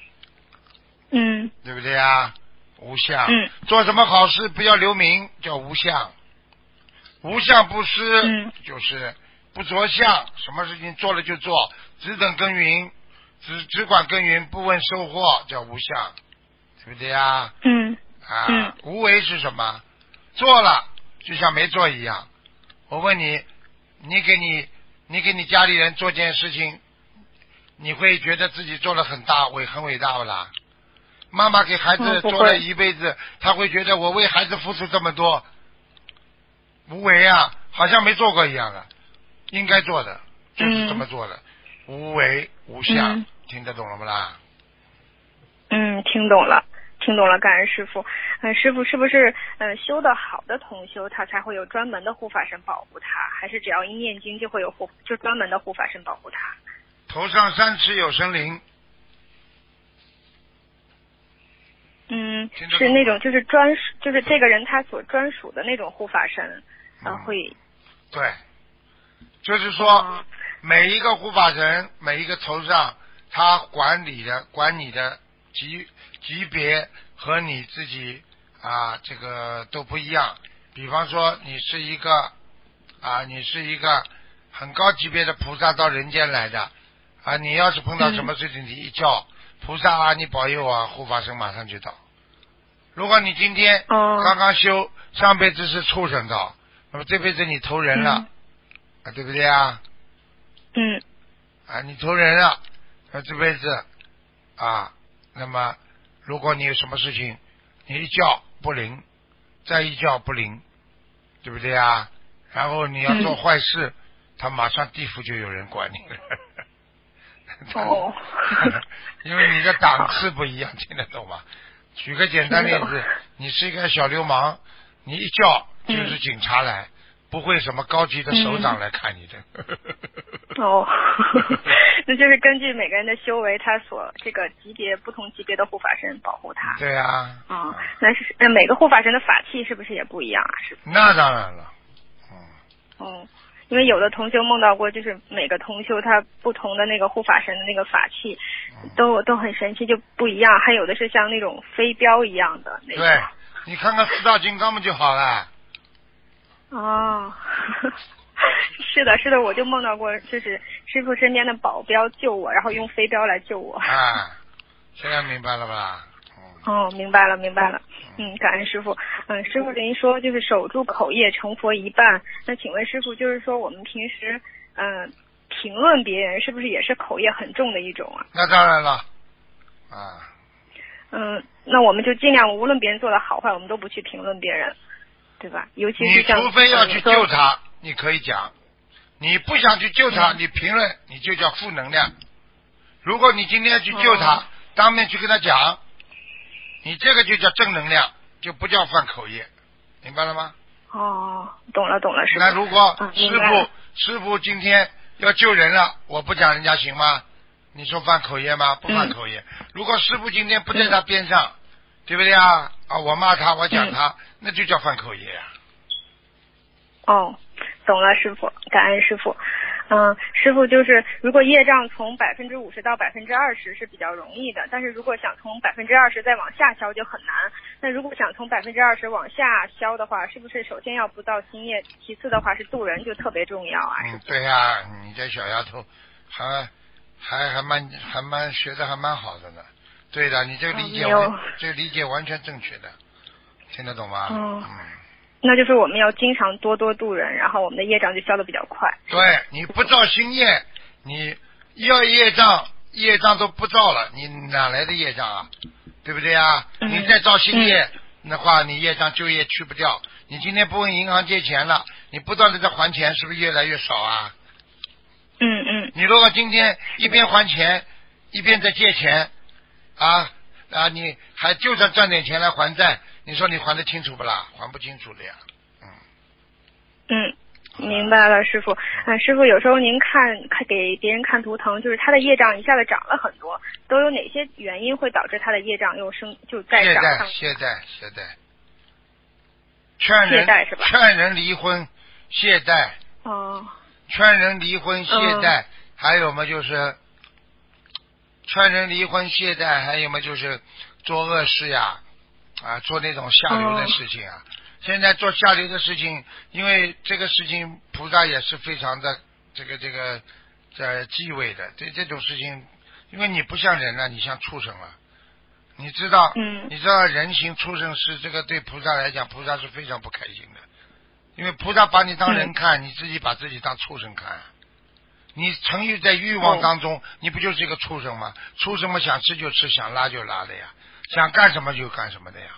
[SPEAKER 2] 对不对啊？无相。做什么好事不要留名，叫无相。无相不施，就是不着相，什么事情做了就做，只等耕耘，只管耕耘，不问收获，叫无相，对不对啊？无为是什么？做了就像没做一样。我问你，你给你家里人做件事情，你会觉得自己做了很伟大不啦？妈妈给孩子做了一辈子，他会觉得我为孩子付出这么多，无为啊，好像没做过一样的，应该做的就是这么做的，无为无相，听得懂了不啦？
[SPEAKER 9] 听懂了，感恩师父。师父是不是修得好的同修，他才会有专门的护法神保护他，还是只要一念经就会有就专门的护法神保护他？
[SPEAKER 2] 头上3尺有神灵，
[SPEAKER 9] 是那种就是就是这个人他所专属的那种护法神，会。
[SPEAKER 2] 对，就是说每一个护法神，每一个头上他管你的级别和你自己这个都不一样。比方说你是一个很高级别的菩萨到人间来的你要是碰到什么事情，你一叫菩萨你保佑护法神马上就到。如果你今天刚刚修，上辈子是畜生道，那么这辈子你投人了对不对啊？你投人了，那这辈子那么如果你有什么事情，你一叫不灵，再一叫不灵，对不对啊？然后你要做坏事，他马上地府就有人管你了。因为你的档次不一样，听得懂吗？举个简单例子，你是一个小流氓，你一叫就是警察来，不会什么高级的首长来看你的。
[SPEAKER 9] 那就是根据每个人的修为，他所这个级别不同级别的护法神保护他。
[SPEAKER 2] 对啊。
[SPEAKER 9] 那是每个护法神的法器是不是也不一样是不是？
[SPEAKER 2] 那当然了。
[SPEAKER 9] 因为有的同修梦到过，就是每个同修他不同的那个护法神的那个法器都很神奇，就不一样。还有的是像那种飞镖一样的那种。
[SPEAKER 2] 对，你看看四大金刚不就好了？
[SPEAKER 9] 是的，我就梦到过，就是师父身边的保镖救我，然后用飞镖来救我。
[SPEAKER 2] 现在明白了吧？
[SPEAKER 9] 明白了。感恩师父。师父您说就是守住口业成佛一半，那请问师父，就是说我们平时评论别人是不是也是口业很重的一种啊？
[SPEAKER 2] 那当然了。
[SPEAKER 9] 那我们就尽量无论别人做的好坏，我们都不去评论别人，对吧？尤其是像
[SPEAKER 2] 你除非要去救他，你可以讲；你不想去救他，你评论你就叫负能量。如果你今天去救他，当面去跟他讲，你这个就叫正能量，就不叫犯口业，明白了吗？
[SPEAKER 9] 懂了，师父。
[SPEAKER 2] 那如果师父今天要救人了，我不讲人家行吗？你说犯口业吗？不犯口业。如果师父今天不在他边上，对不对啊？我骂他，我讲他，那就叫犯口业啊。
[SPEAKER 9] 懂了，师父，感恩师父。师父就是如果业障从50%到20%是比较容易的，但是如果想从20%再往下消就很难。那如果想从20%往下消的话，是不是首先要不造新业，其次的话是度人就特别重要啊？
[SPEAKER 2] 对呀，你这小丫头还蛮学的还蛮好的呢。对的，你这个理解完全正确的，听得懂吗？
[SPEAKER 9] 那就是我们要经常多度人，然后我们的业障就消得比较快。
[SPEAKER 2] 对，你不造新业，你要业障都不造了，你哪来的业障啊？对不对啊？你再造新业的话，你业障旧业去不掉。你今天不问银行借钱了，你不断的在还钱，是不是越来越少啊？你如果今天一边还钱一边在借钱你还就算赚点钱来还债，你说你还得清楚不啦？还不清楚的呀。
[SPEAKER 9] 明白了，师父。师父，有时候您看给别人看图腾，就是他的业障一下子涨了很多，都有哪些原因会导致他的业障又再涨上？
[SPEAKER 2] 懈怠，劝人离婚，懈怠。劝人离婚懈怠，还有嘛就是劝人离婚懈怠，还有嘛就是做恶事呀，做那种下流的事情啊。现在做下流的事情，因为这个事情菩萨也是非常的这个忌讳的。这种事情，因为你不像人了，你像畜生了。你知道人形畜生是这个对菩萨来讲，菩萨是非常不开心的。因为菩萨把你当人看，你自己把自己当畜生看。你沉郁在欲望当中，你不就是一个畜生吗？畜生嘛，想吃就吃，想拉就拉的呀，想干什么就干什么的呀。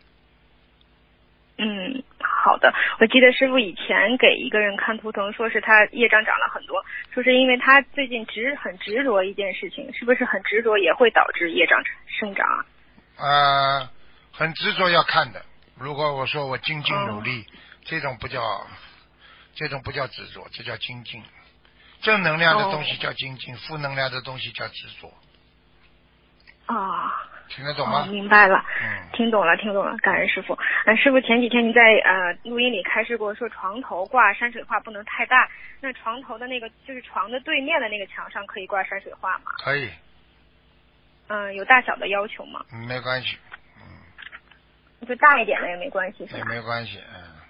[SPEAKER 9] 好的。我记得师父以前给一个人看图腾，说是他业障涨了很多，说是因为他最近很执着一件事情，是不是很执着也会导致业障生长啊？
[SPEAKER 2] 很执着要看的。如果我说我精进努力，这种不叫执着，这叫精进。正能量的东西叫精进，负能量的东西叫执着。 听得懂吗？
[SPEAKER 9] 明白了，听懂了，感恩师傅。师傅前几天你在录音里开示过，说床头挂山水画不能太大，那床头的那个就是床的对面的那个墙上可以挂山水画吗？
[SPEAKER 2] 可以。
[SPEAKER 9] 有大小的要求吗？
[SPEAKER 2] 没关系。
[SPEAKER 9] 就大一点的也没关系是吧？
[SPEAKER 2] 也没关系。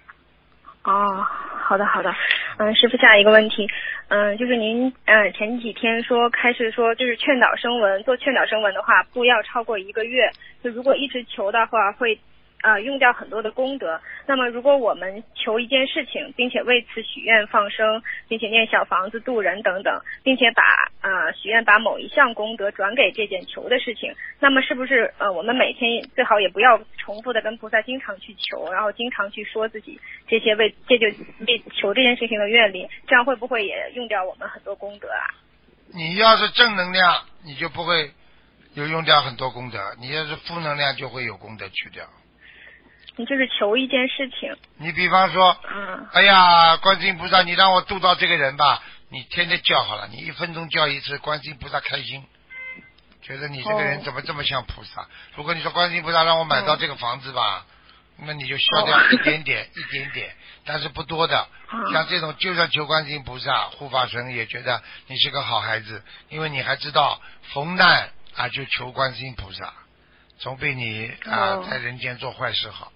[SPEAKER 9] 好的。师傅下一个问题，就是您前几天开始说就是劝导声闻，做劝导声闻的话不要超过1个月，就如果一直求的话会用掉很多的功德。那么如果我们求一件事情，并且为此许愿放生，并且念小房子度人等等，并且许愿把某一项功德转给这件求的事情，那么是不是我们每天最好也不要重复的跟菩萨经常去求，然后经常去说自己这就为求这件事情的愿力，这样会不会也用掉我们很多功德啊？
[SPEAKER 2] 你要是正能量，你就不会有用掉很多功德；你要是负能量，就会有功德去掉。
[SPEAKER 9] 你就是求一件事情，
[SPEAKER 2] 你比方说，哎呀，观世音菩萨，你让我度到这个人吧，你天天叫好了，你1分钟叫一次，观世音菩萨开心，觉得你这个人怎么这么像菩萨。如果你说观世音菩萨让我买到这个房子吧，那你就消掉一点点，但是不多的。像这种，就算求观世音菩萨、护法神也觉得你是个好孩子，因为你还知道逢难就求观世音菩萨，总比你在人间做坏事好。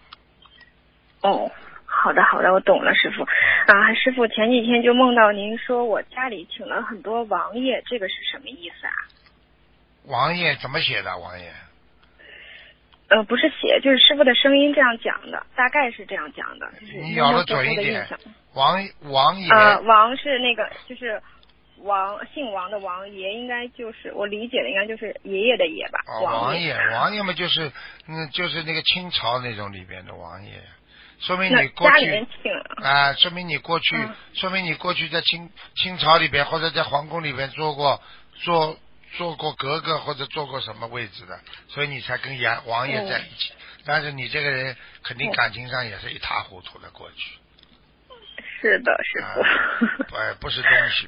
[SPEAKER 9] 好的，我懂了，师傅。师傅前几天就梦到您说我家里请了很多王爷，这个是什么意思啊？
[SPEAKER 2] 王爷怎么写的？王爷？
[SPEAKER 9] 不是写，就是师傅的声音这样讲的，大概是这样讲的。就是
[SPEAKER 2] 你咬得准一点。王爷。
[SPEAKER 9] 王是那个就是姓王的王，爷应该就是我理解的应该就是爷爷的爷吧。
[SPEAKER 2] 王爷嘛就是那个清朝那种里边的王爷。说明你过去说明你过去在清朝里边或者在皇宫里边做过格格或者做过什么位置的，所以你才跟王爷在一起。但是你这个人肯定感情上也是一塌糊涂的过去。
[SPEAKER 9] 是的，师傅。
[SPEAKER 2] 不是东西。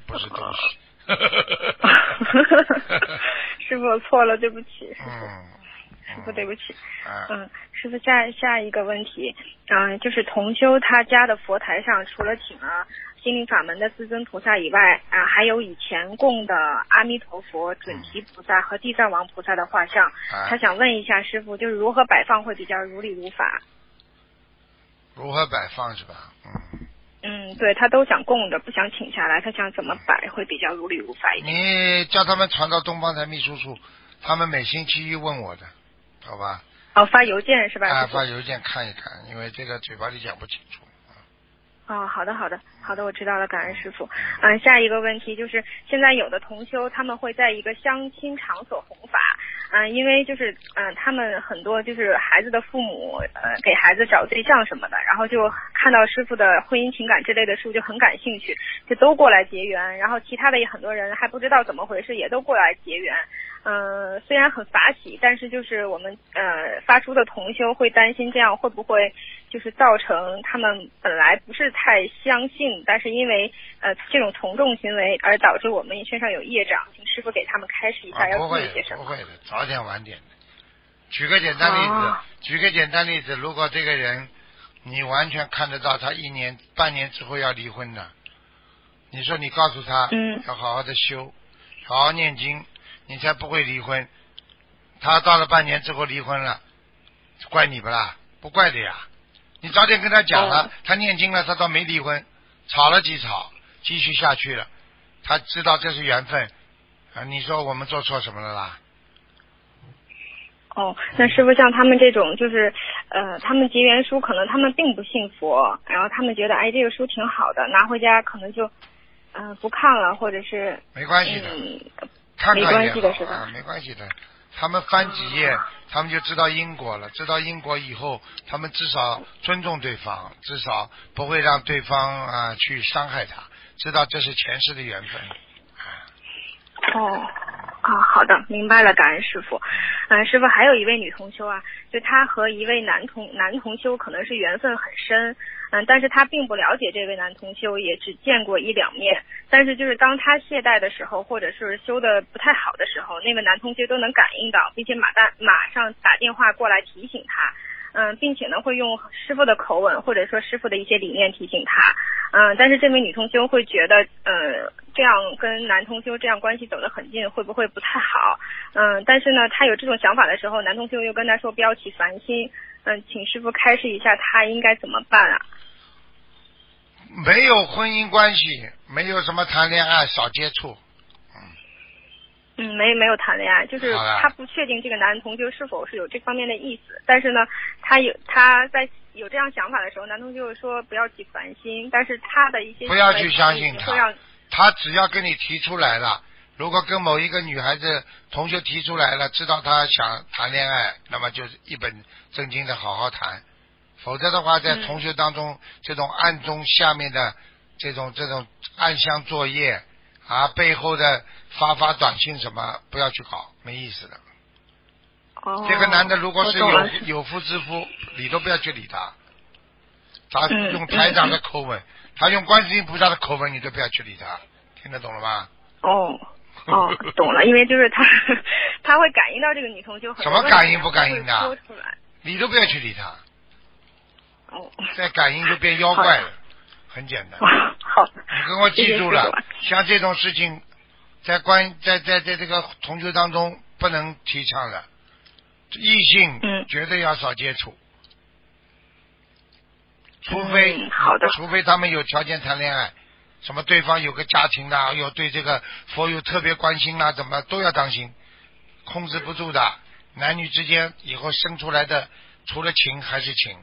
[SPEAKER 9] 师傅错了，对不起。师傅对不起。师傅下一个问题，就是同修他家的佛台上除了请了心灵法门的至尊菩萨以外，还有以前供的阿弥陀佛、准提菩萨和地藏王菩萨的画像。他想问一下师傅，就是如何摆放会比较如理如法？
[SPEAKER 2] 如何摆放是吧？
[SPEAKER 9] 对，他都想供着，不想请下来，他想怎么摆会比较如理如法一点。
[SPEAKER 2] 你叫他们传到东方台秘书处，他们每星期一问我的，好吧？
[SPEAKER 9] 发邮件是吧？
[SPEAKER 2] 发邮件看一看，因为这个嘴巴里讲不清楚。
[SPEAKER 9] 好的，我知道了，感恩师傅。下一个问题就是现在有的同修他们会在一个相亲场所弘法，因为就是他们很多就是孩子的父母给孩子找对象什么的，然后就看到师傅的婚姻情感之类的书就很感兴趣，就都过来结缘，然后其他的也很多人还不知道怎么回事，也都过来结缘。虽然很法喜，但是就是我们发出的同修会担心这样会不会就是造成他们本来不是太相信，但是因为这种从众行为而导致我们身上有业障，请师傅给他们开示一下要注意些什么。
[SPEAKER 2] 不会的，早点晚点的。举个简单例子，如果这个人你完全看得到他半年之后要离婚的，你说你告诉他要好好的修，好好念经，你才不会离婚。他到了半年之后离婚了，怪你不啦？不怪的呀。你早点跟他讲了，他念经了，他倒没离婚，吵了几吵，继续下去了，他知道这是缘分你说我们做错什么了啦？
[SPEAKER 9] 那师傅像他们这种就是他们结缘书可能他们并不信佛，然后他们觉得这个书挺好的，拿回家可能就不看了，或者是
[SPEAKER 2] 没关系的，看看也好，没关系的是吧？没关系的，他们翻几页他们就知道因果了，知道因果以后他们至少尊重对方，至少不会让对方去伤害他，知道这是前世的缘分。
[SPEAKER 9] 好的，明白了，感恩师傅。师傅还有一位女同修啊，就她和一位男同修可能是缘分很深，但是她并不了解这位男同修，也只见过一两面。但是就是当她懈怠的时候，或者是修的不太好的时候，那位男同修都能感应到，并且马上打电话过来提醒她。并且呢会用师傅的口吻或者说师傅的一些理念提醒他，但是这位女同修会觉得，这样跟男同修这样关系走得很近，会不会不太好？但是呢，她有这种想法的时候，男同修又跟她说不要起烦心，请师傅开示一下，她应该怎么办啊？
[SPEAKER 2] 没有婚姻关系，没有什么谈恋爱，少接触。
[SPEAKER 9] 没有谈恋爱，就是他不确定这个男同修是否是有这方面的意思，但是呢，他在有这样想法的时候，男同修说不要起烦心，但是他的一些
[SPEAKER 2] 不要去相信他只要跟你提出来了，如果跟某一个女孩子同学提出来了，知道他想谈恋爱，那么就一本正经的好好谈，否则的话，在同学当中，这种暗中下面的这种暗箱作业背后的发短信什么，不要去搞，没意思的。这个男的如果是有夫之妇，你都不要去理他。他用台长的口吻，他用观世音菩萨的口吻，你都不要去理他，听得懂了吗？
[SPEAKER 9] 懂了，因为就是他会感应到这个女同修很多
[SPEAKER 2] 什么感应不感应的，
[SPEAKER 9] 说出来，
[SPEAKER 2] 你都不要去理他。再感应就变妖怪了，很简单。
[SPEAKER 9] 好，
[SPEAKER 2] 你跟我记住了，像这种事情，在这个同学当中不能提倡的，异性绝对要少接触，除非他们有条件谈恋爱，什么对方有个家庭啦，有对这个佛有特别关心啦，怎么都要当心，控制不住的。男女之间以后生出来的，除了情还是情。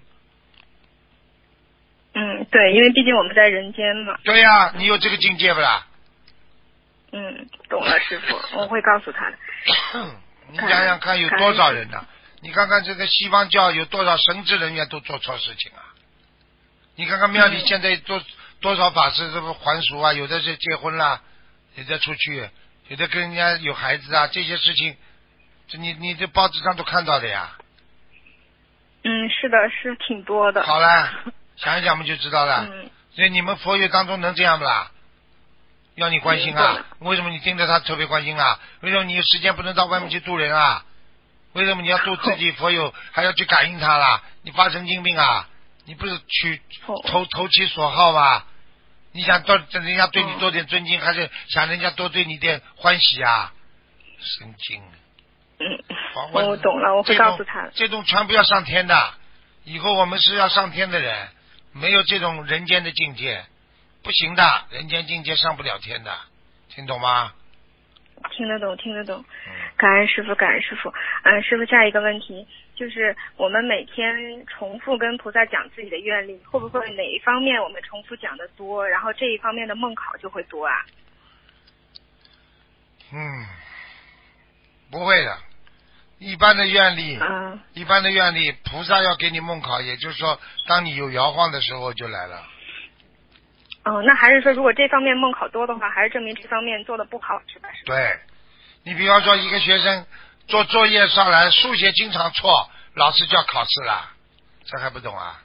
[SPEAKER 9] 对，因为毕竟我们在人间嘛。
[SPEAKER 2] 对呀，你有这个境界不啦？
[SPEAKER 9] 懂了，师傅，我会告诉他的。
[SPEAKER 2] 你想想看，有多少人呢？你看看这个西方教有多少神职人员都做错事情啊！你看看庙里现在多少法师这不还俗啊？有的是结婚啦，有的出去，有的跟人家有孩子啊，这些事情，这你这报纸上都看到的呀。
[SPEAKER 9] 是的，是挺多的。
[SPEAKER 2] 好了，想一想我们就知道了。所以你们佛友当中能这样不啦？要你关心啊？为什么你盯着他特别关心啊？为什么你有时间不能到外面去度人啊？为什么你要度自己佛友还要去感应他啦？你发神经病啊？你不是去投其所好吗？你想人家对你多点尊敬，还是想人家多对你点欢喜啊？神经。
[SPEAKER 9] 我懂了，我会告诉他。
[SPEAKER 2] 这种全部要上天的，以后我们是要上天的人，没有这种人间的境界，不行的，人间境界上不了天的，听懂吗？
[SPEAKER 9] 听得懂。感恩师傅。师傅，下一个问题就是我们每天重复跟菩萨讲自己的愿力，会不会哪一方面我们重复讲的多，然后这一方面的梦考就会多啊？
[SPEAKER 2] 不会的。一般的愿力，菩萨要给你梦考，也就是说，当你有摇晃的时候就来了。
[SPEAKER 9] 那还是说，如果这方面梦考多的话，还是证明这方面做的不好，是吧？
[SPEAKER 2] 对，你比方说一个学生做作业上来，数学经常错，老师就要考试了，这还不懂啊？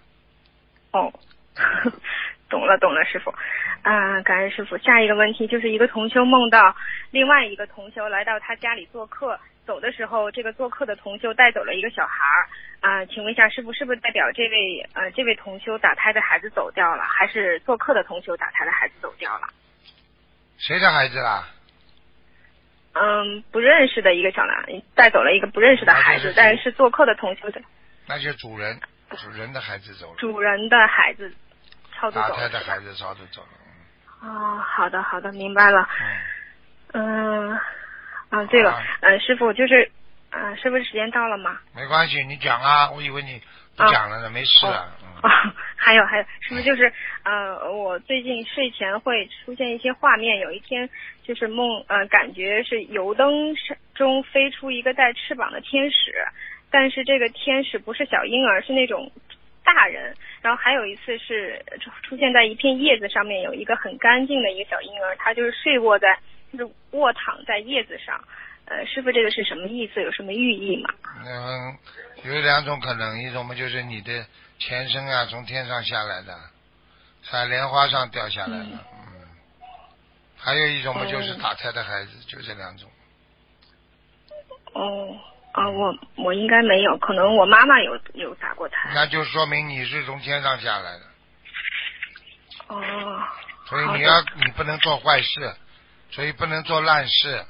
[SPEAKER 9] 懂了，师傅。感恩师傅。下一个问题就是一个同修梦到另外一个同修来到他家里做客，走的时候这个做客的同修带走了一个小孩请问一下师傅，是不是代表这位同修打胎的孩子走掉了，还是做客的同修打胎的孩子走掉了？
[SPEAKER 2] 谁的孩子啦？
[SPEAKER 9] 不认识的一个小男带走了一个不认识的孩子，但是做客的同修的。
[SPEAKER 2] 那就主人的孩子走了。
[SPEAKER 9] 主人的孩子超度走了。
[SPEAKER 2] 打胎的孩子超度走了。
[SPEAKER 9] 好的，明白了。这个师傅就是师傅时间到了吗？
[SPEAKER 2] 没关系，你讲啊，我以为你不讲了呢，没事了。
[SPEAKER 9] 还有，师傅就是我最近睡前会出现一些画面，有一天就是梦感觉是油灯中飞出一个带翅膀的天使，但是这个天使不是小婴儿，是那种大人。然后还有一次是出现在一片叶子上面，有一个很干净的一个小婴儿，他就是就是卧躺在叶子上。 师傅这个是什么意思？有什么寓意吗？
[SPEAKER 2] 有两种可能，一种嘛就是你的前身啊从天上下来的，在莲花上掉下来了，还有一种嘛就是打胎的孩子，就这两种。
[SPEAKER 9] 我应该没有，可能我妈妈有打过胎。
[SPEAKER 2] 那就说明你是从天上下来的。所以你不能做坏事，所以不能做烂事，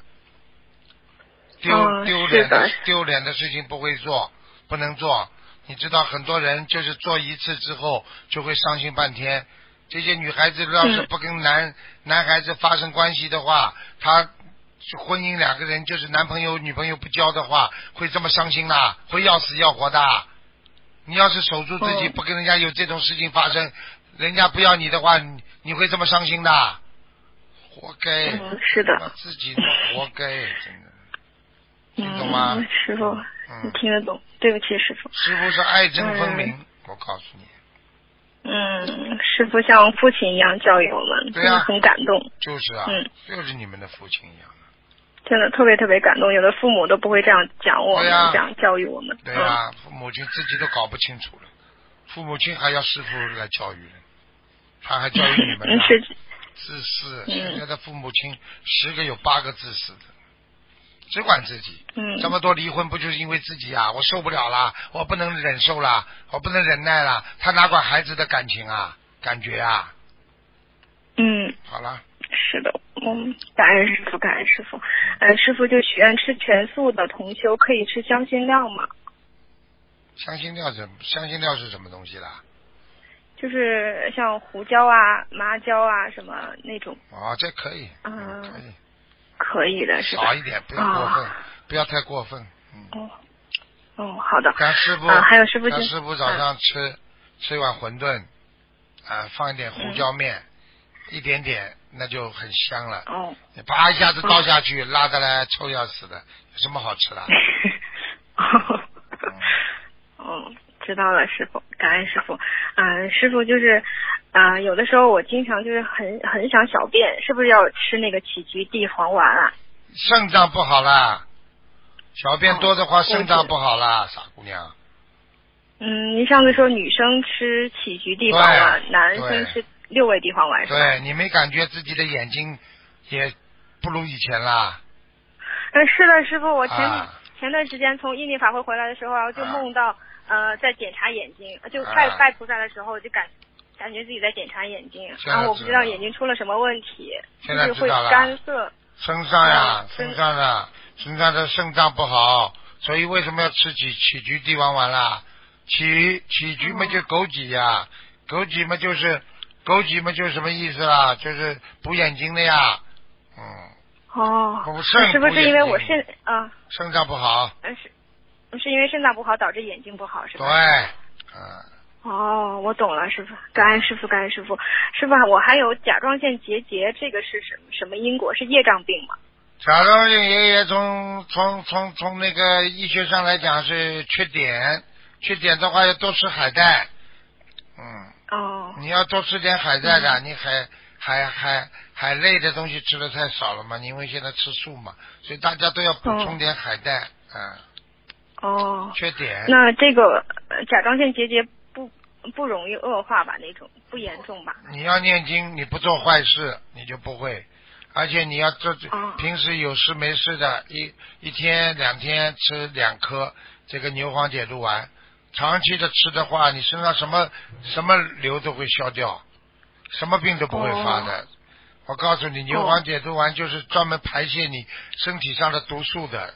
[SPEAKER 2] 丢脸的事情不会做，不能做。你知道很多人就是做一次之后就会伤心半天。这些女孩子要是不跟男孩子发生关系的话，她婚姻两个人就是男朋友女朋友不交的话，会这么伤心的，会要死要活的。你要是守住自己，不跟人家有这种事情发生，人家不要你的话，你会这么伤心的，活该。
[SPEAKER 9] 是的，
[SPEAKER 2] 自己都活该，真的。听懂吗？
[SPEAKER 9] 师傅，你听得懂？对不起，师傅。
[SPEAKER 2] 师傅是爱憎分明，我告诉你。
[SPEAKER 9] 师傅像父亲一样教育我们，真的很感动。
[SPEAKER 2] 就是啊，就是你们的父亲一样的。
[SPEAKER 9] 真的特别特别感动，有的父母都不会这样讲我们，这样教育我们。
[SPEAKER 2] 对啊，父母亲自己都搞不清楚了，父母亲还要师傅来教育人，他还教育你们呢。自私，现在的父母亲10个有8个自私的，只管自己。这么多离婚不就是因为自己啊？我受不了了，我不能忍受了，我不能忍耐了，他哪管孩子的感情啊，感觉啊。好了。
[SPEAKER 9] 是的，感恩师傅，感恩师傅。师傅就许愿吃全素的同修可以吃香辛料吗？
[SPEAKER 2] 香辛料是什么东西啦？
[SPEAKER 9] 就是像胡椒啊、麻椒啊什么那种。
[SPEAKER 2] 这可以。可以。
[SPEAKER 9] 可以的是吧？
[SPEAKER 2] 少一点，不要过分，不要太过分。
[SPEAKER 9] 好的。
[SPEAKER 2] 干师傅，
[SPEAKER 9] 还有师傅，
[SPEAKER 2] 干师傅早上吃一碗馄饨，放一点胡椒面，一点点，那就很香了。你啪一下子倒下去，拉得来臭要死的，有什么好吃的？
[SPEAKER 9] 知道了，师傅，感恩师傅。师傅就是有的时候我经常就是很想小便，是不是要吃那个杞菊地黄丸啊？
[SPEAKER 2] 肾脏不好啦，小便多的话肾脏不好啦，傻姑娘。
[SPEAKER 9] 您上次说女生吃杞菊地黄丸，男生吃6味地黄丸是吧？
[SPEAKER 2] 对，你没感觉自己的眼睛也不如以前啦？
[SPEAKER 9] 是的，师傅，我前段时间从印尼法会回来的时候，就梦到在检查眼睛，就拜菩萨的时候就感觉自己在检查眼睛，然后我不知道眼睛出了什么问题，就是会干涩。身
[SPEAKER 2] 上的肾脏不好，所以为什么要吃杞菊地黄丸啦？杞菊嘛就枸杞呀，枸杞嘛就是什么意思啦？就是补眼睛的呀。
[SPEAKER 9] 是不是因为我
[SPEAKER 2] 肾脏不好？
[SPEAKER 9] 是因为肾脏不好导致眼睛不好是吧？
[SPEAKER 2] 对。
[SPEAKER 9] 我懂了，师傅，感恩师傅，感恩师傅。师傅，我还有甲状腺结节，这个是什么因果？是业障病吗？
[SPEAKER 2] 甲状腺也从那个医学上来讲是缺碘，缺碘的话要多吃海带。你要多吃点海带的，你海类的东西吃的太少了嘛，因为现在吃素嘛，所以大家都要补充点海带。缺碘。那
[SPEAKER 9] 这个甲状腺结节不容易恶化吧？那种不严重吧？
[SPEAKER 2] 你要念经，你不做坏事，你就不会。而且你要平时有事没事的，一天2天吃2颗这个牛黄解毒丸，长期的吃的话，你身上什么瘤都会消掉，什么病都不会发的。我告诉你，牛黄解毒丸就是专门排泄你身体上的毒素的。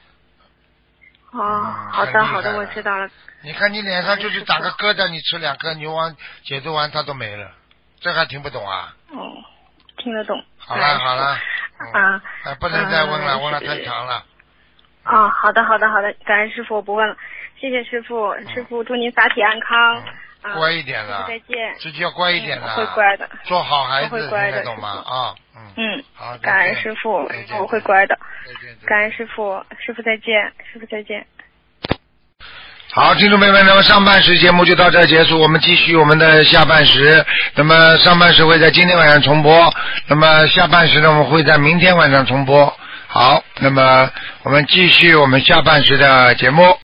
[SPEAKER 9] 好的，我知道了。
[SPEAKER 2] 你看你脸上就是长个疙瘩，你吃2颗牛黄解毒丸它都没了，这还听不懂啊？
[SPEAKER 9] 听得懂。
[SPEAKER 2] 好了。不能再问了，问了太长了。
[SPEAKER 9] 好的，感恩师傅，我不问了，谢谢师傅，师傅祝您法体安康。
[SPEAKER 2] 乖一点了，
[SPEAKER 9] 再见。
[SPEAKER 2] 自己要乖一点了，
[SPEAKER 9] 会乖的，
[SPEAKER 2] 做好孩子，
[SPEAKER 9] 听得
[SPEAKER 2] 懂吗？好，
[SPEAKER 9] 感恩师傅，我会乖的。感恩师傅，师傅再见，师傅再见。
[SPEAKER 2] 好，听众朋友们，那么上半时节目就到这结束，我们继续我们的下半时。那么上半时会在今天晚上重播，那么下半时呢，我们会在明天晚上重播。好。 好，那么我们继续我们下半时的节目。